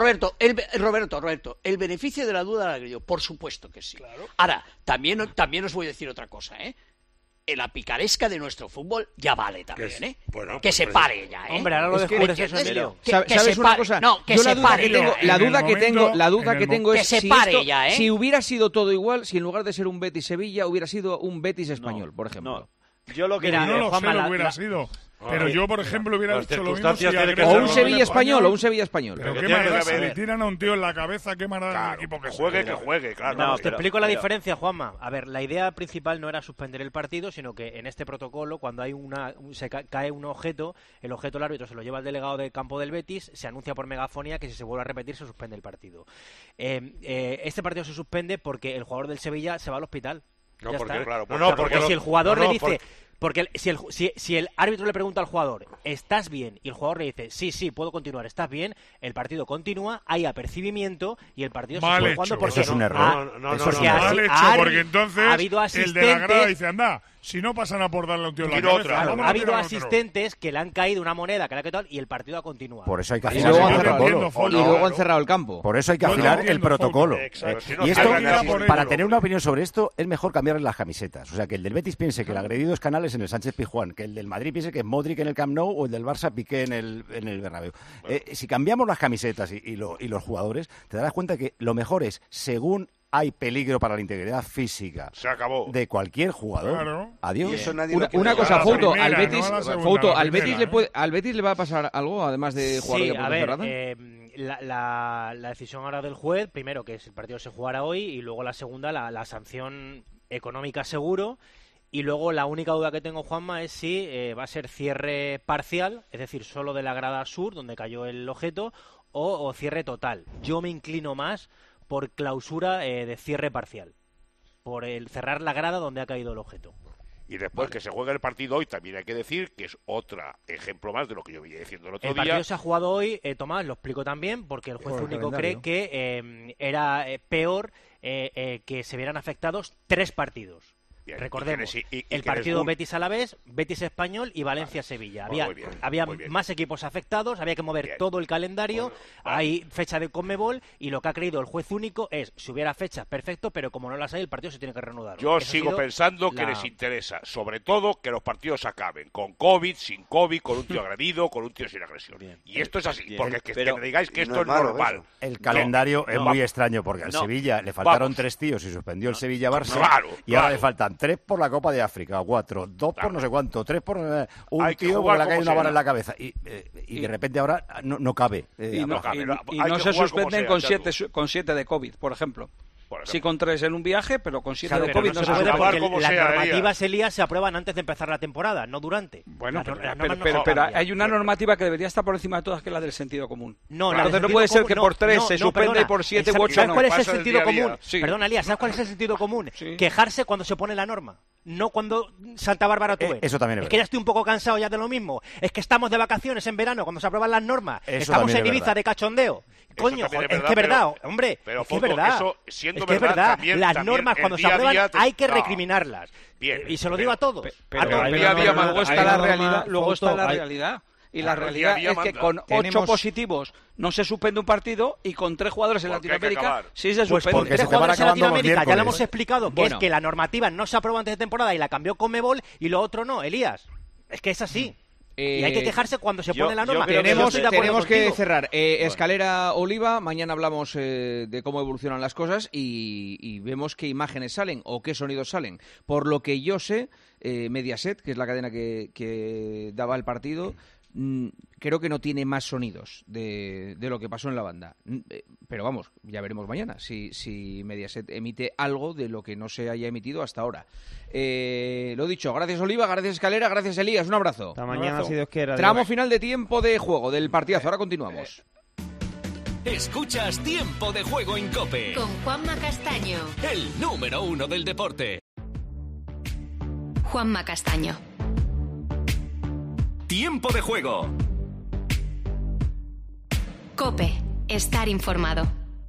el beneficio de la duda al agredido, por supuesto que sí. Claro. Ahora, también os voy a decir otra cosa, la picaresca de nuestro fútbol ya vale también, que se pare ya, Hombre, ahora lo descubres eso en serio. ¿Sabes una cosa? No, que se pare. La duda que tengo es que se pare ya, si hubiera sido todo igual, si en lugar de ser un Betis Sevilla hubiera sido un Betis español, por ejemplo. Yo lo que hubiera sido. Pero yo, por ejemplo, hubiera dicho lo mismo. O un Sevilla español, Pero qué maldad, si le tiran a un tío en la cabeza, qué maldad el equipo que juegue, claro. No, te explico la diferencia, Juanma. A ver, la idea principal no era suspender el partido, sino que en este protocolo, cuando hay se cae un objeto, el objeto el árbitro se lo lleva al delegado del campo del Betis, se anuncia por megafonía que si se vuelve a repetir se suspende el partido. Este partido se suspende porque el jugador del Sevilla se va al hospital. Porque si el jugador le dice... Porque si el árbitro le pregunta al jugador, ¿estás bien? Y el jugador le dice, sí, puedo continuar, ¿estás bien? El partido continúa, hay apercibimiento y el partido se sigue jugando porque... Eso es un error. Mal hecho, porque entonces ha habido el de la grada dice, anda, si no pasan a por darle a un tío en la cabeza. Claro, ha habido asistentes que le han caído una moneda, que le ha quedado, y el partido ha continuado. Por eso hay que afinar el protocolo. Y luego han cerrado el campo. Por eso hay que afinar el protocolo. Y esto, para tener una opinión sobre esto, es mejor cambiarle las camisetas. O sea, que el del Betis piense que el agredido es Canales en el Sánchez Pizjuán, que el del Madrid piense que es Modric en el Camp Nou o el del Barça Piqué en el Bernabéu. Si cambiamos las camisetas y los jugadores, te darás cuenta que lo mejor es, según hay peligro para la integridad física se acabó de cualquier jugador. Claro. Adiós. Una cosa, Fouto, al Betis le va a pasar algo además de jugar de puerta cerrada. La decisión ahora del juez, primero que el partido se jugara hoy y luego la segunda, la sanción económica seguro. Y luego la única duda que tengo, Juanma, es si va a ser cierre parcial, es decir, solo de la grada sur donde cayó el objeto, o cierre total. Yo me inclino más por clausura de cierre parcial, por el cerrar la grada donde ha caído el objeto. Y después que se juegue el partido hoy, también hay que decir que es otro ejemplo más de lo que yo venía diciendo el otro día. El partido se ha jugado hoy, Tomás, lo explico también, porque el juez único cree que era peor que se vieran afectados 3 partidos. Bien, recordemos, el partido Betis-Alavés, Betis-Español y Valencia-Sevilla. Había más equipos afectados, había que mover todo el calendario, hay fecha de Conmebol y lo que ha creído el juez único es, si hubiera fechas, perfecto, pero como no las hay, el partido se tiene que reanudar. Yo sigo pensando que les interesa, sobre todo, que los partidos acaben con COVID, sin COVID, con un tío agredido, con un tío sin agresión. Y esto es así, porque que me digáis que esto es normal. El calendario es muy extraño, porque al Sevilla le faltaron 3 tíos y suspendió el Sevilla-Barça, y ahora le faltan 3 por la Copa de África, 4, 2 por no sé cuánto, 3 por un tío porque le ha caído una vara en la cabeza y de repente ahora no cabe. Y no se suspenden con 7 de COVID, por ejemplo. Sí con 3 en un viaje, pero con 7 de COVID no se puede porque las normativas, Elías, se aprueban antes de empezar la temporada, no durante. Bueno, pero hay una normativa que debería estar por encima de todas, que es la del sentido común. Entonces no puede ser que por 3 se suspenda y por 7 u 8 no. ¿Sabes cuál es el sentido común? Perdona, Elías, ¿sabes cuál es el sentido común? Quejarse cuando se pone la norma. No cuando Santa Bárbara tú ves. Eso también es que ya estoy un poco cansado ya de lo mismo. Es que estamos de vacaciones en verano cuando se aprueban las normas. Estamos en Ibiza de cachondeo. Coño, es que es verdad, hombre. Es que es verdad. Es que es verdad. Las normas cuando se aprueban hay que recriminarlas. Y se lo digo a todos. Pero luego está la realidad. Luego está la realidad. Y la realidad es que con 8 positivos no se suspende un partido y con 3 jugadores en Latinoamérica sí se suspende. Pues 3 jugadores en Latinoamérica, ya lo hemos explicado, que es que la normativa no se aprobó antes de temporada y la cambió Conmebol y lo otro no, Elías. Es que es así. Y hay que quejarse cuando se pone la norma. Tenemos que cerrar. Escalera Oliva, mañana hablamos de cómo evolucionan las cosas y vemos qué imágenes salen o qué sonidos salen. Por lo que yo sé, Mediaset, que es la cadena que daba el partido, creo que no tiene más sonidos de lo que pasó en la banda. Pero vamos, ya veremos mañana si Mediaset emite algo de lo que no se haya emitido hasta ahora. Lo dicho, gracias Oliva, gracias Escalera, gracias Elías, un abrazo. Hasta mañana, si Dios quiere. Tramo final de tiempo de juego del partidazo, ahora continuamos. Escuchas Tiempo de Juego en COPE. Con Juanma Castaño. El número 1 del deporte. Juanma Castaño. Tiempo de Juego. COPE. Estar informado.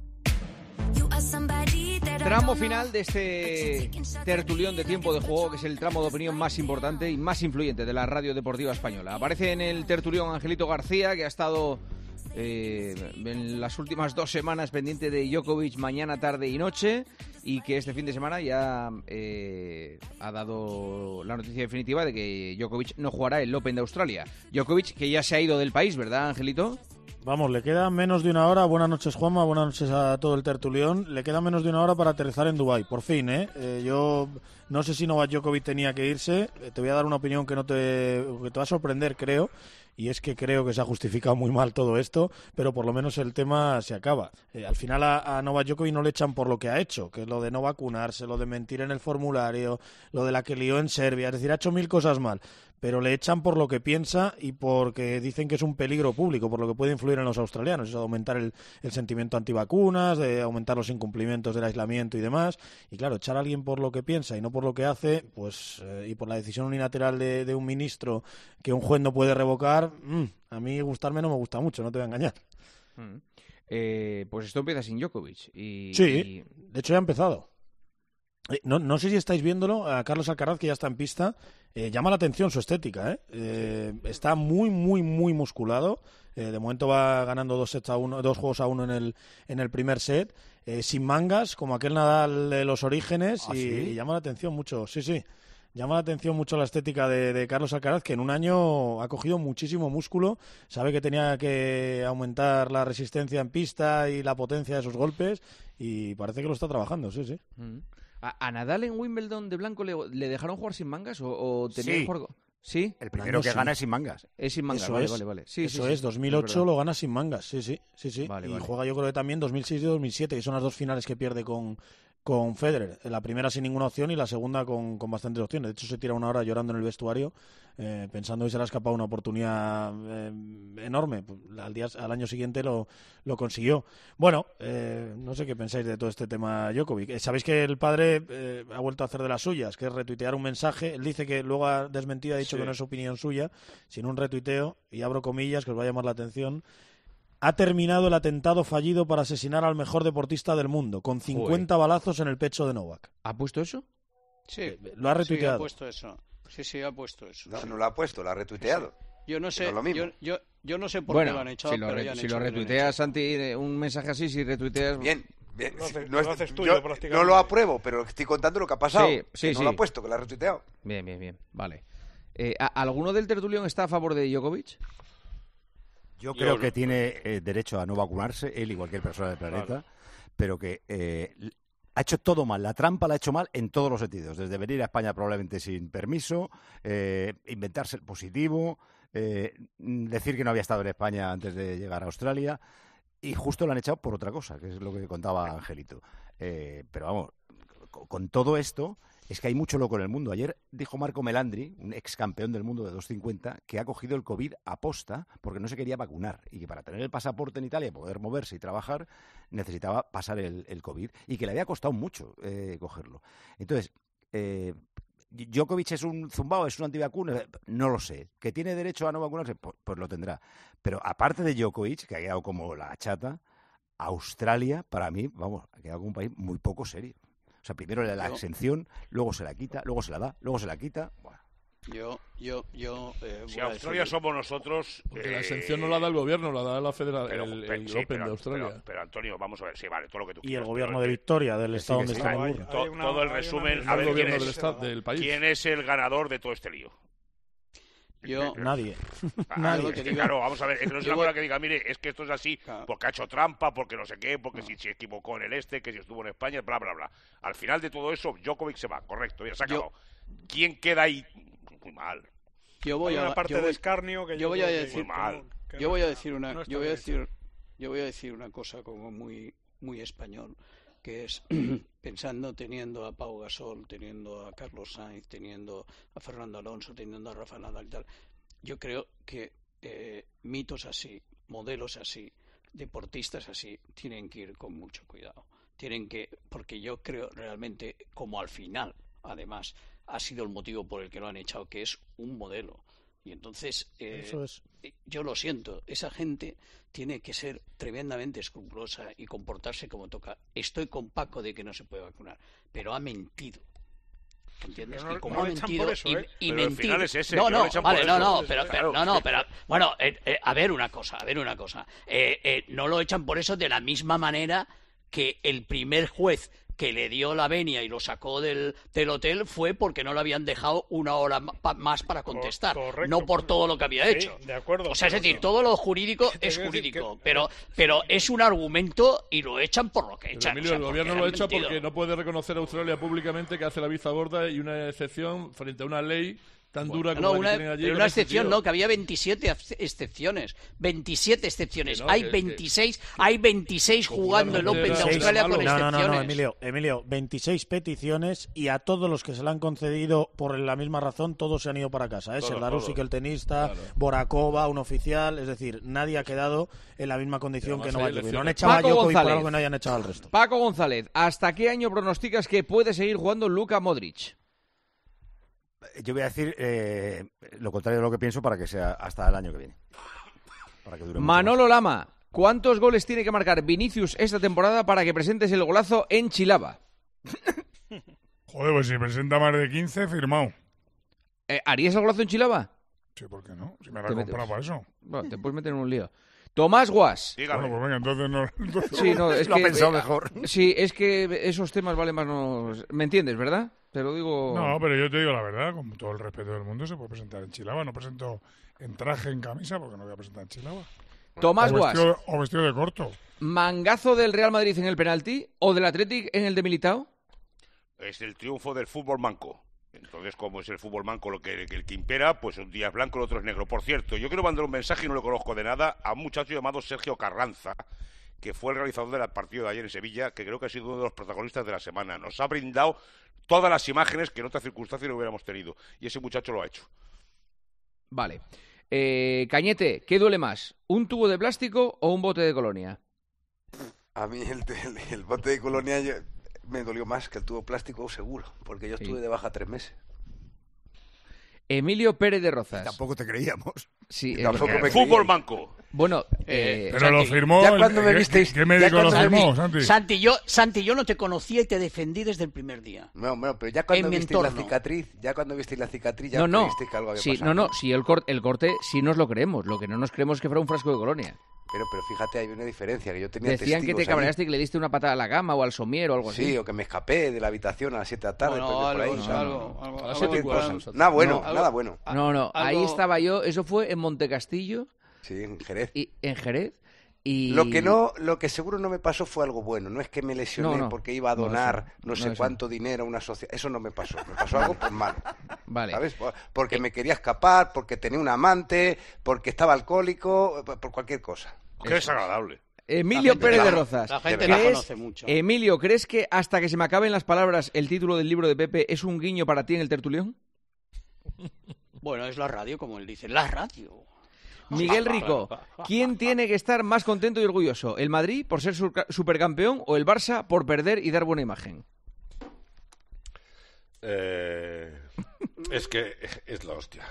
Tramo final de este tertulión de Tiempo de Juego, que es el tramo de opinión más importante y más influyente de la radio deportiva española. Aparece en el tertulión Angelito García, que ha estado en las últimas 2 semanas pendiente de Djokovic mañana, tarde y noche, y que este fin de semana ya ha dado la noticia definitiva de que Djokovic no jugará el Open de Australia. Djokovic, que ya se ha ido del país, ¿verdad, Angelito? Vamos, le queda menos de una hora. Buenas noches, Juanma, buenas noches a todo el tertulión. Le queda menos de una hora para aterrizar en Dubái, por fin, yo no sé si Novak Djokovic tenía que irse. Te voy a dar una opinión que te va a sorprender, creo. y es que creo que se ha justificado muy mal todo esto, pero por lo menos el tema se acaba. Al final a Novak Djokovic no le echan por lo que ha hecho, que es lo de no vacunarse, lo de mentir en el formulario, lo de la que lió en Serbia, es decir, ha hecho 1000 cosas mal, pero le echan por lo que piensa y porque dicen que es un peligro público, por lo que puede influir en los australianos, eso de aumentar el sentimiento antivacunas, de aumentar los incumplimientos del aislamiento y demás, y claro, echar a alguien por lo que piensa y no por lo que hace, pues y por la decisión unilateral de un ministro que un juez no puede revocar, a mí gustarme no me gusta mucho, no te voy a engañar. Pues esto empieza sin Djokovic. Sí, de hecho ya ha empezado. No sé si estáis viéndolo, a Carlos Alcaraz, que ya está en pista, llama la atención su estética, está muy, muy, muy musculado, de momento va ganando 2 juegos a 1 en el primer set, sin mangas, como aquel Nadal de los orígenes, y llama la atención mucho, sí, llama la atención mucho la estética de Carlos Alcaraz, que en un año ha cogido muchísimo músculo, sabe que tenía que aumentar la resistencia en pista y la potencia de sus golpes, y parece que lo está trabajando, sí. ¿A Nadal en Wimbledon de blanco le dejaron jugar sin mangas o tenía que jugar? ¿Sí? El primero que gana es sin mangas. Es sin mangas, vale. Sí, eso es, 2008 lo gana sin mangas, sí. Vale. Juega yo creo que también 2006 y 2007, que son las 2 finales que pierde con Federer. La primera sin ninguna opción y la segunda con bastantes opciones. De hecho, se tira una hora llorando en el vestuario, pensando que se le ha escapado una oportunidad enorme. Al año siguiente lo consiguió. Bueno, no sé qué pensáis de todo este tema Djokovic. Sabéis que el padre ha vuelto a hacer de las suyas, que es retuitear un mensaje. Él dice que luego ha desmentido, ha dicho que no es opinión suya, sino un retuiteo, y abro comillas, que os va a llamar la atención. Ha terminado el atentado fallido para asesinar al mejor deportista del mundo, con 50 balazos en el pecho de Novak. ¿Ha puesto eso? Sí. Lo ha retuiteado. Sí, ha puesto eso. Sí, ha puesto eso. No lo ha puesto, lo ha retuiteado. Sí. Yo no sé, yo no sé por qué lo han echado. Si lo retuiteas, Santi, un mensaje así, si retuiteas... Bien. Lo haces tuyo, prácticamente. No lo apruebo, pero estoy contando lo que ha pasado. Sí. No lo ha puesto, que lo ha retuiteado. Bien. Vale. ¿Alguno del tertulión está a favor de Djokovic? Yo creo que tiene derecho a no vacunarse, él y cualquier persona del planeta, pero que ha hecho todo mal. La trampa la ha hecho mal en todos los sentidos. Desde venir a España probablemente sin permiso, inventarse el positivo, decir que no había estado en España antes de llegar a Australia, y justo lo han echado por otra cosa, que es lo que contaba Angelito. Pero vamos, con todo esto... Es que hay mucho loco en el mundo. Ayer dijo Marco Melandri, un ex campeón del mundo de 250, que ha cogido el COVID aposta porque no se quería vacunar y que para tener el pasaporte en Italia y poder moverse y trabajar necesitaba pasar el COVID y que le había costado mucho cogerlo. Entonces, ¿Djokovic es un zumbao, es un antivacuna? No lo sé. ¿Que tiene derecho a no vacunarse? Pues lo tendrá. Pero aparte de Djokovic, que ha quedado como la chata, Australia, para mí, vamos, ha quedado como un país muy poco serio. O sea, primero le da la exención, luego se la quita, luego se la da, luego se la quita. Bueno. Si Australia somos nosotros... Porque la exención no la da el gobierno, la da la Federación, el Open de Australia. Pero Antonio, vamos a ver, sí, vale, todo lo que tú quieras. Y el gobierno de Victoria, del estado donde está el burro. Todo el resumen, a ver del país. ¿Quién es el ganador de todo este lío? Nadie. Claro, vamos a ver, es que no es una cosa que diga, mire, es que esto es así porque ha hecho trampa, porque no sé qué, porque si se equivocó en el que si estuvo en España, bla, bla, bla. Al final de todo eso, Djokovic se va, correcto, ya se ha acabado. ¿Quién queda ahí? Muy mal. Yo voy a decir una cosa como muy muy español, que es teniendo a Pau Gasol, teniendo a Carlos Sainz, teniendo a Fernando Alonso, teniendo a Rafa Nadal y tal. Yo creo que mitos así, modelos así, deportistas así, tienen que ir con mucho cuidado. Porque yo creo realmente, como al final, además, ha sido el motivo por el que lo han echado, que es un modelo. Y entonces, Eso es. Yo lo siento, esa gente tiene que ser tremendamente escrupulosa y comportarse como toca. Estoy con Paco de que no se puede vacunar, pero ha mentido. ¿Entiendes? No, y como no ha mentido eso, y pero mentir. al final es ese, no, bueno, a ver una cosa. No lo echan por eso de la misma manera que el primer juez que le dio la venia y lo sacó del hotel fue porque no le habían dejado una hora más para contestar, no por todo lo que había hecho. De acuerdo. O sea, es decir, todo lo jurídico es jurídico, pero es un argumento y lo echan por lo que echan. Emilio, el gobierno lo echa porque no puede reconocer a Australia públicamente que hace la vista gorda y una excepción frente a una ley tan dura como la que tienen allí. Pero una excepción, no, que había 27 excepciones. 27 excepciones. No, hay 26 jugando el Open de Australia con excepciones. No, Emilio, 26 peticiones y a todos los que se le han concedido por la misma razón, todos se han ido para casa. Serdarusic, el tenista, Borakova, un oficial, es decir, nadie ha quedado en la misma condición que Novak Djokovic. No han echado a Djokovic por algo que no hayan echado al resto. Paco González, ¿hasta qué año pronosticas que puede seguir jugando Luka Modric? Yo voy a decir lo contrario de lo que pienso para que sea hasta el año que viene. Para que dure Manolo Lama, ¿cuántos goles tiene que marcar Vinicius esta temporada para que presentes el golazo en Chilaba? Joder, pues si presenta más de 15, firmado. ¿Harías el golazo en Chilaba? Sí, ¿por qué no? Si me la he comprado para eso. Bueno, te puedes meter en un lío. Tomás Guas. Bueno, pues venga, entonces no. Sí, no, es lo que ha pensado mejor. Sí, es que esos temas vale más no. ¿Me entiendes, verdad? Te lo digo. No, pero yo te digo la verdad, con todo el respeto del mundo, se puede presentar en Chilaba. No presento en traje, en camisa, porque no voy a presentar en Chilaba. Tomás Guas. O vestido de corto. ¿Mangazo del Real Madrid en el penalti o del Athletic en el de Militao? Es el triunfo del fútbol manco. Entonces, como es el fútbol manco el que impera, pues un día es blanco, el otro es negro. Por cierto, yo quiero mandar un mensaje, y no lo conozco de nada, a un muchacho llamado Sergio Carranza, que fue el realizador del partido de ayer en Sevilla, que creo que ha sido uno de los protagonistas de la semana. Nos ha brindado todas las imágenes que en otras circunstancias no hubiéramos tenido. Y ese muchacho lo ha hecho. Vale. Cañete, ¿qué duele más? ¿Un tubo de plástico o un bote de colonia? A mí el bote de colonia me dolió más que el tubo plástico, seguro, porque yo estuve de baja 3 meses. Emilio Pérez de Rozas. Tampoco te creíamos. Sí, tampoco me fútbol manco. Bueno, pero Santi, lo firmó. Ya cuando me visteis, ¿Qué médico lo firmó, Santi? Santi, yo no te conocía y te defendí desde el primer día. No, pero ya cuando visteis la cicatriz, ya creísteis que algo había pasado. Sí, el corte sí nos lo creemos. Lo que no nos creemos es que fuera un frasco de colonia. Pero fíjate, hay una diferencia, que yo tenía Decían que te cabreaste y que le diste una patada a la cama o al somier o algo así. Sí, o que me escapé de la habitación a las 7 de la tarde. Algo. Nada bueno. No, ahí estaba yo, eso fue en Montecastillo. Sí, en Jerez. Y lo que seguro no me pasó fue algo bueno. No es que me lesioné porque iba a donar no sé cuánto dinero a una sociedad. Eso no me pasó. Me pasó algo por malo. Vale. ¿Sabes? Porque me quería escapar, porque tenía un amante, porque estaba alcohólico, por cualquier cosa. Qué desagradable. Emilio Pérez de Rozas. La gente la conoce mucho. Emilio, ¿crees que hasta que se me acaben las palabras el título del libro de Pepe es un guiño para ti en el tertulión? Bueno, es la radio, como él dice. La radio. Miguel Rico, ¿quién tiene que estar más contento y orgulloso? ¿El Madrid por ser supercampeón o el Barça por perder y dar buena imagen? Es que es la hostia.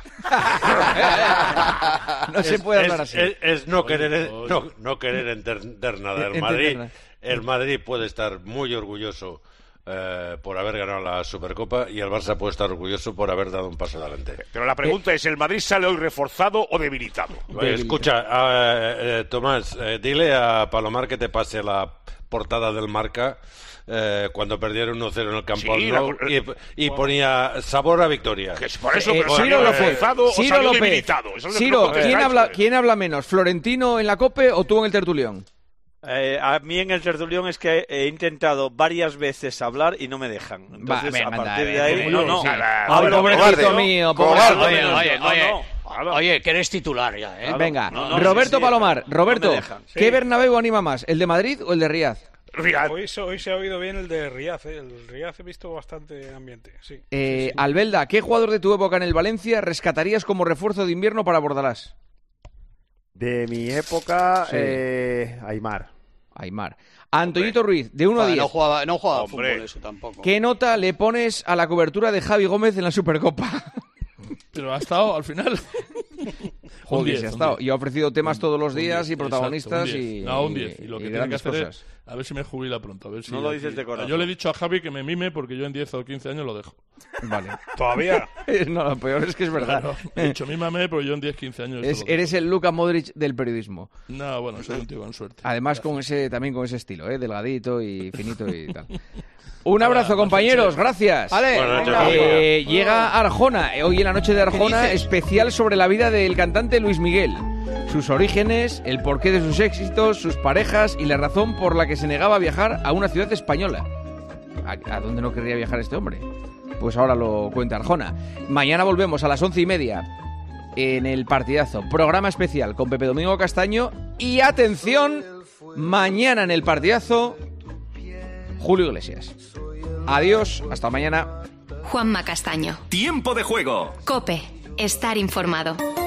No se puede hablar así. Es no querer entender nada. El Madrid puede estar muy orgulloso por haber ganado la Supercopa y el Barça puede estar orgulloso por haber dado un paso adelante. Pero la pregunta es, ¿el Madrid sale hoy reforzado o debilitado? Escucha, Tomás, dile a Palomar que te pase la portada del Marca cuando perdieron 1-0 en el campo y ponía sabor a victoria. Que es por eso, pero Ciro reforzado o salió debilitado. Ciro, ¿quién habla menos? ¿Florentino en la COPE o tú en el tertulión? A mí en el tertulión es que he intentado varias veces hablar y no me dejan. Entonces, a partir de ahí... Pobrecito mío, Oye, que eres titular ya, ¿eh? Venga, Roberto Palomar. Roberto, ¿qué Bernabéu anima más, el de Madrid o el de Riad? Hoy se ha oído bien el de Riad, ¿eh? El Riad he visto bastante ambiente, sí. Albelda, ¿qué jugador de tu época en el Valencia rescatarías como refuerzo de invierno para Bordalás? De mi época, Aimar. Antoñito Ruiz, de 1 a 10. No jugaba fútbol eso tampoco. ¿Qué nota le pones a la cobertura de Javi Gómez en la Supercopa? Pero ha estado al final. Joder, ha estado. Y ha ofrecido temas todos los días y protagonistas. Exacto, un 10. Y lo que tiene que hacer es a ver si me jubila pronto. A ver si no lo dices de corazón. Yo le he dicho a Javi que me mime porque yo en 10 o 15 años lo dejo. Vale. ¿Todavía? No, lo peor es que es verdad. Claro, he dicho mímame, pero yo en 10, 15 años... Eres el Luka Modric del periodismo. No, bueno, soy un tío con suerte. Además, también con ese estilo, delgadito y finito y tal. Un abrazo, compañeros, gracias. Vale, llega Arjona, hoy en la noche de Arjona, especial sobre la vida del cantante Luis Miguel. Sus orígenes, el porqué de sus éxitos, sus parejas y la razón por la que se negaba a viajar a una ciudad española. ¿A dónde no querría viajar este hombre? Pues ahora lo cuenta Arjona. Mañana volvemos a las 11:30 en el partidazo. Programa especial con Pepe Domingo Castaño. Y atención, mañana en el partidazo, Julio Iglesias. Adiós, hasta mañana. Juanma Castaño. Tiempo de juego. COPE. Estar informado.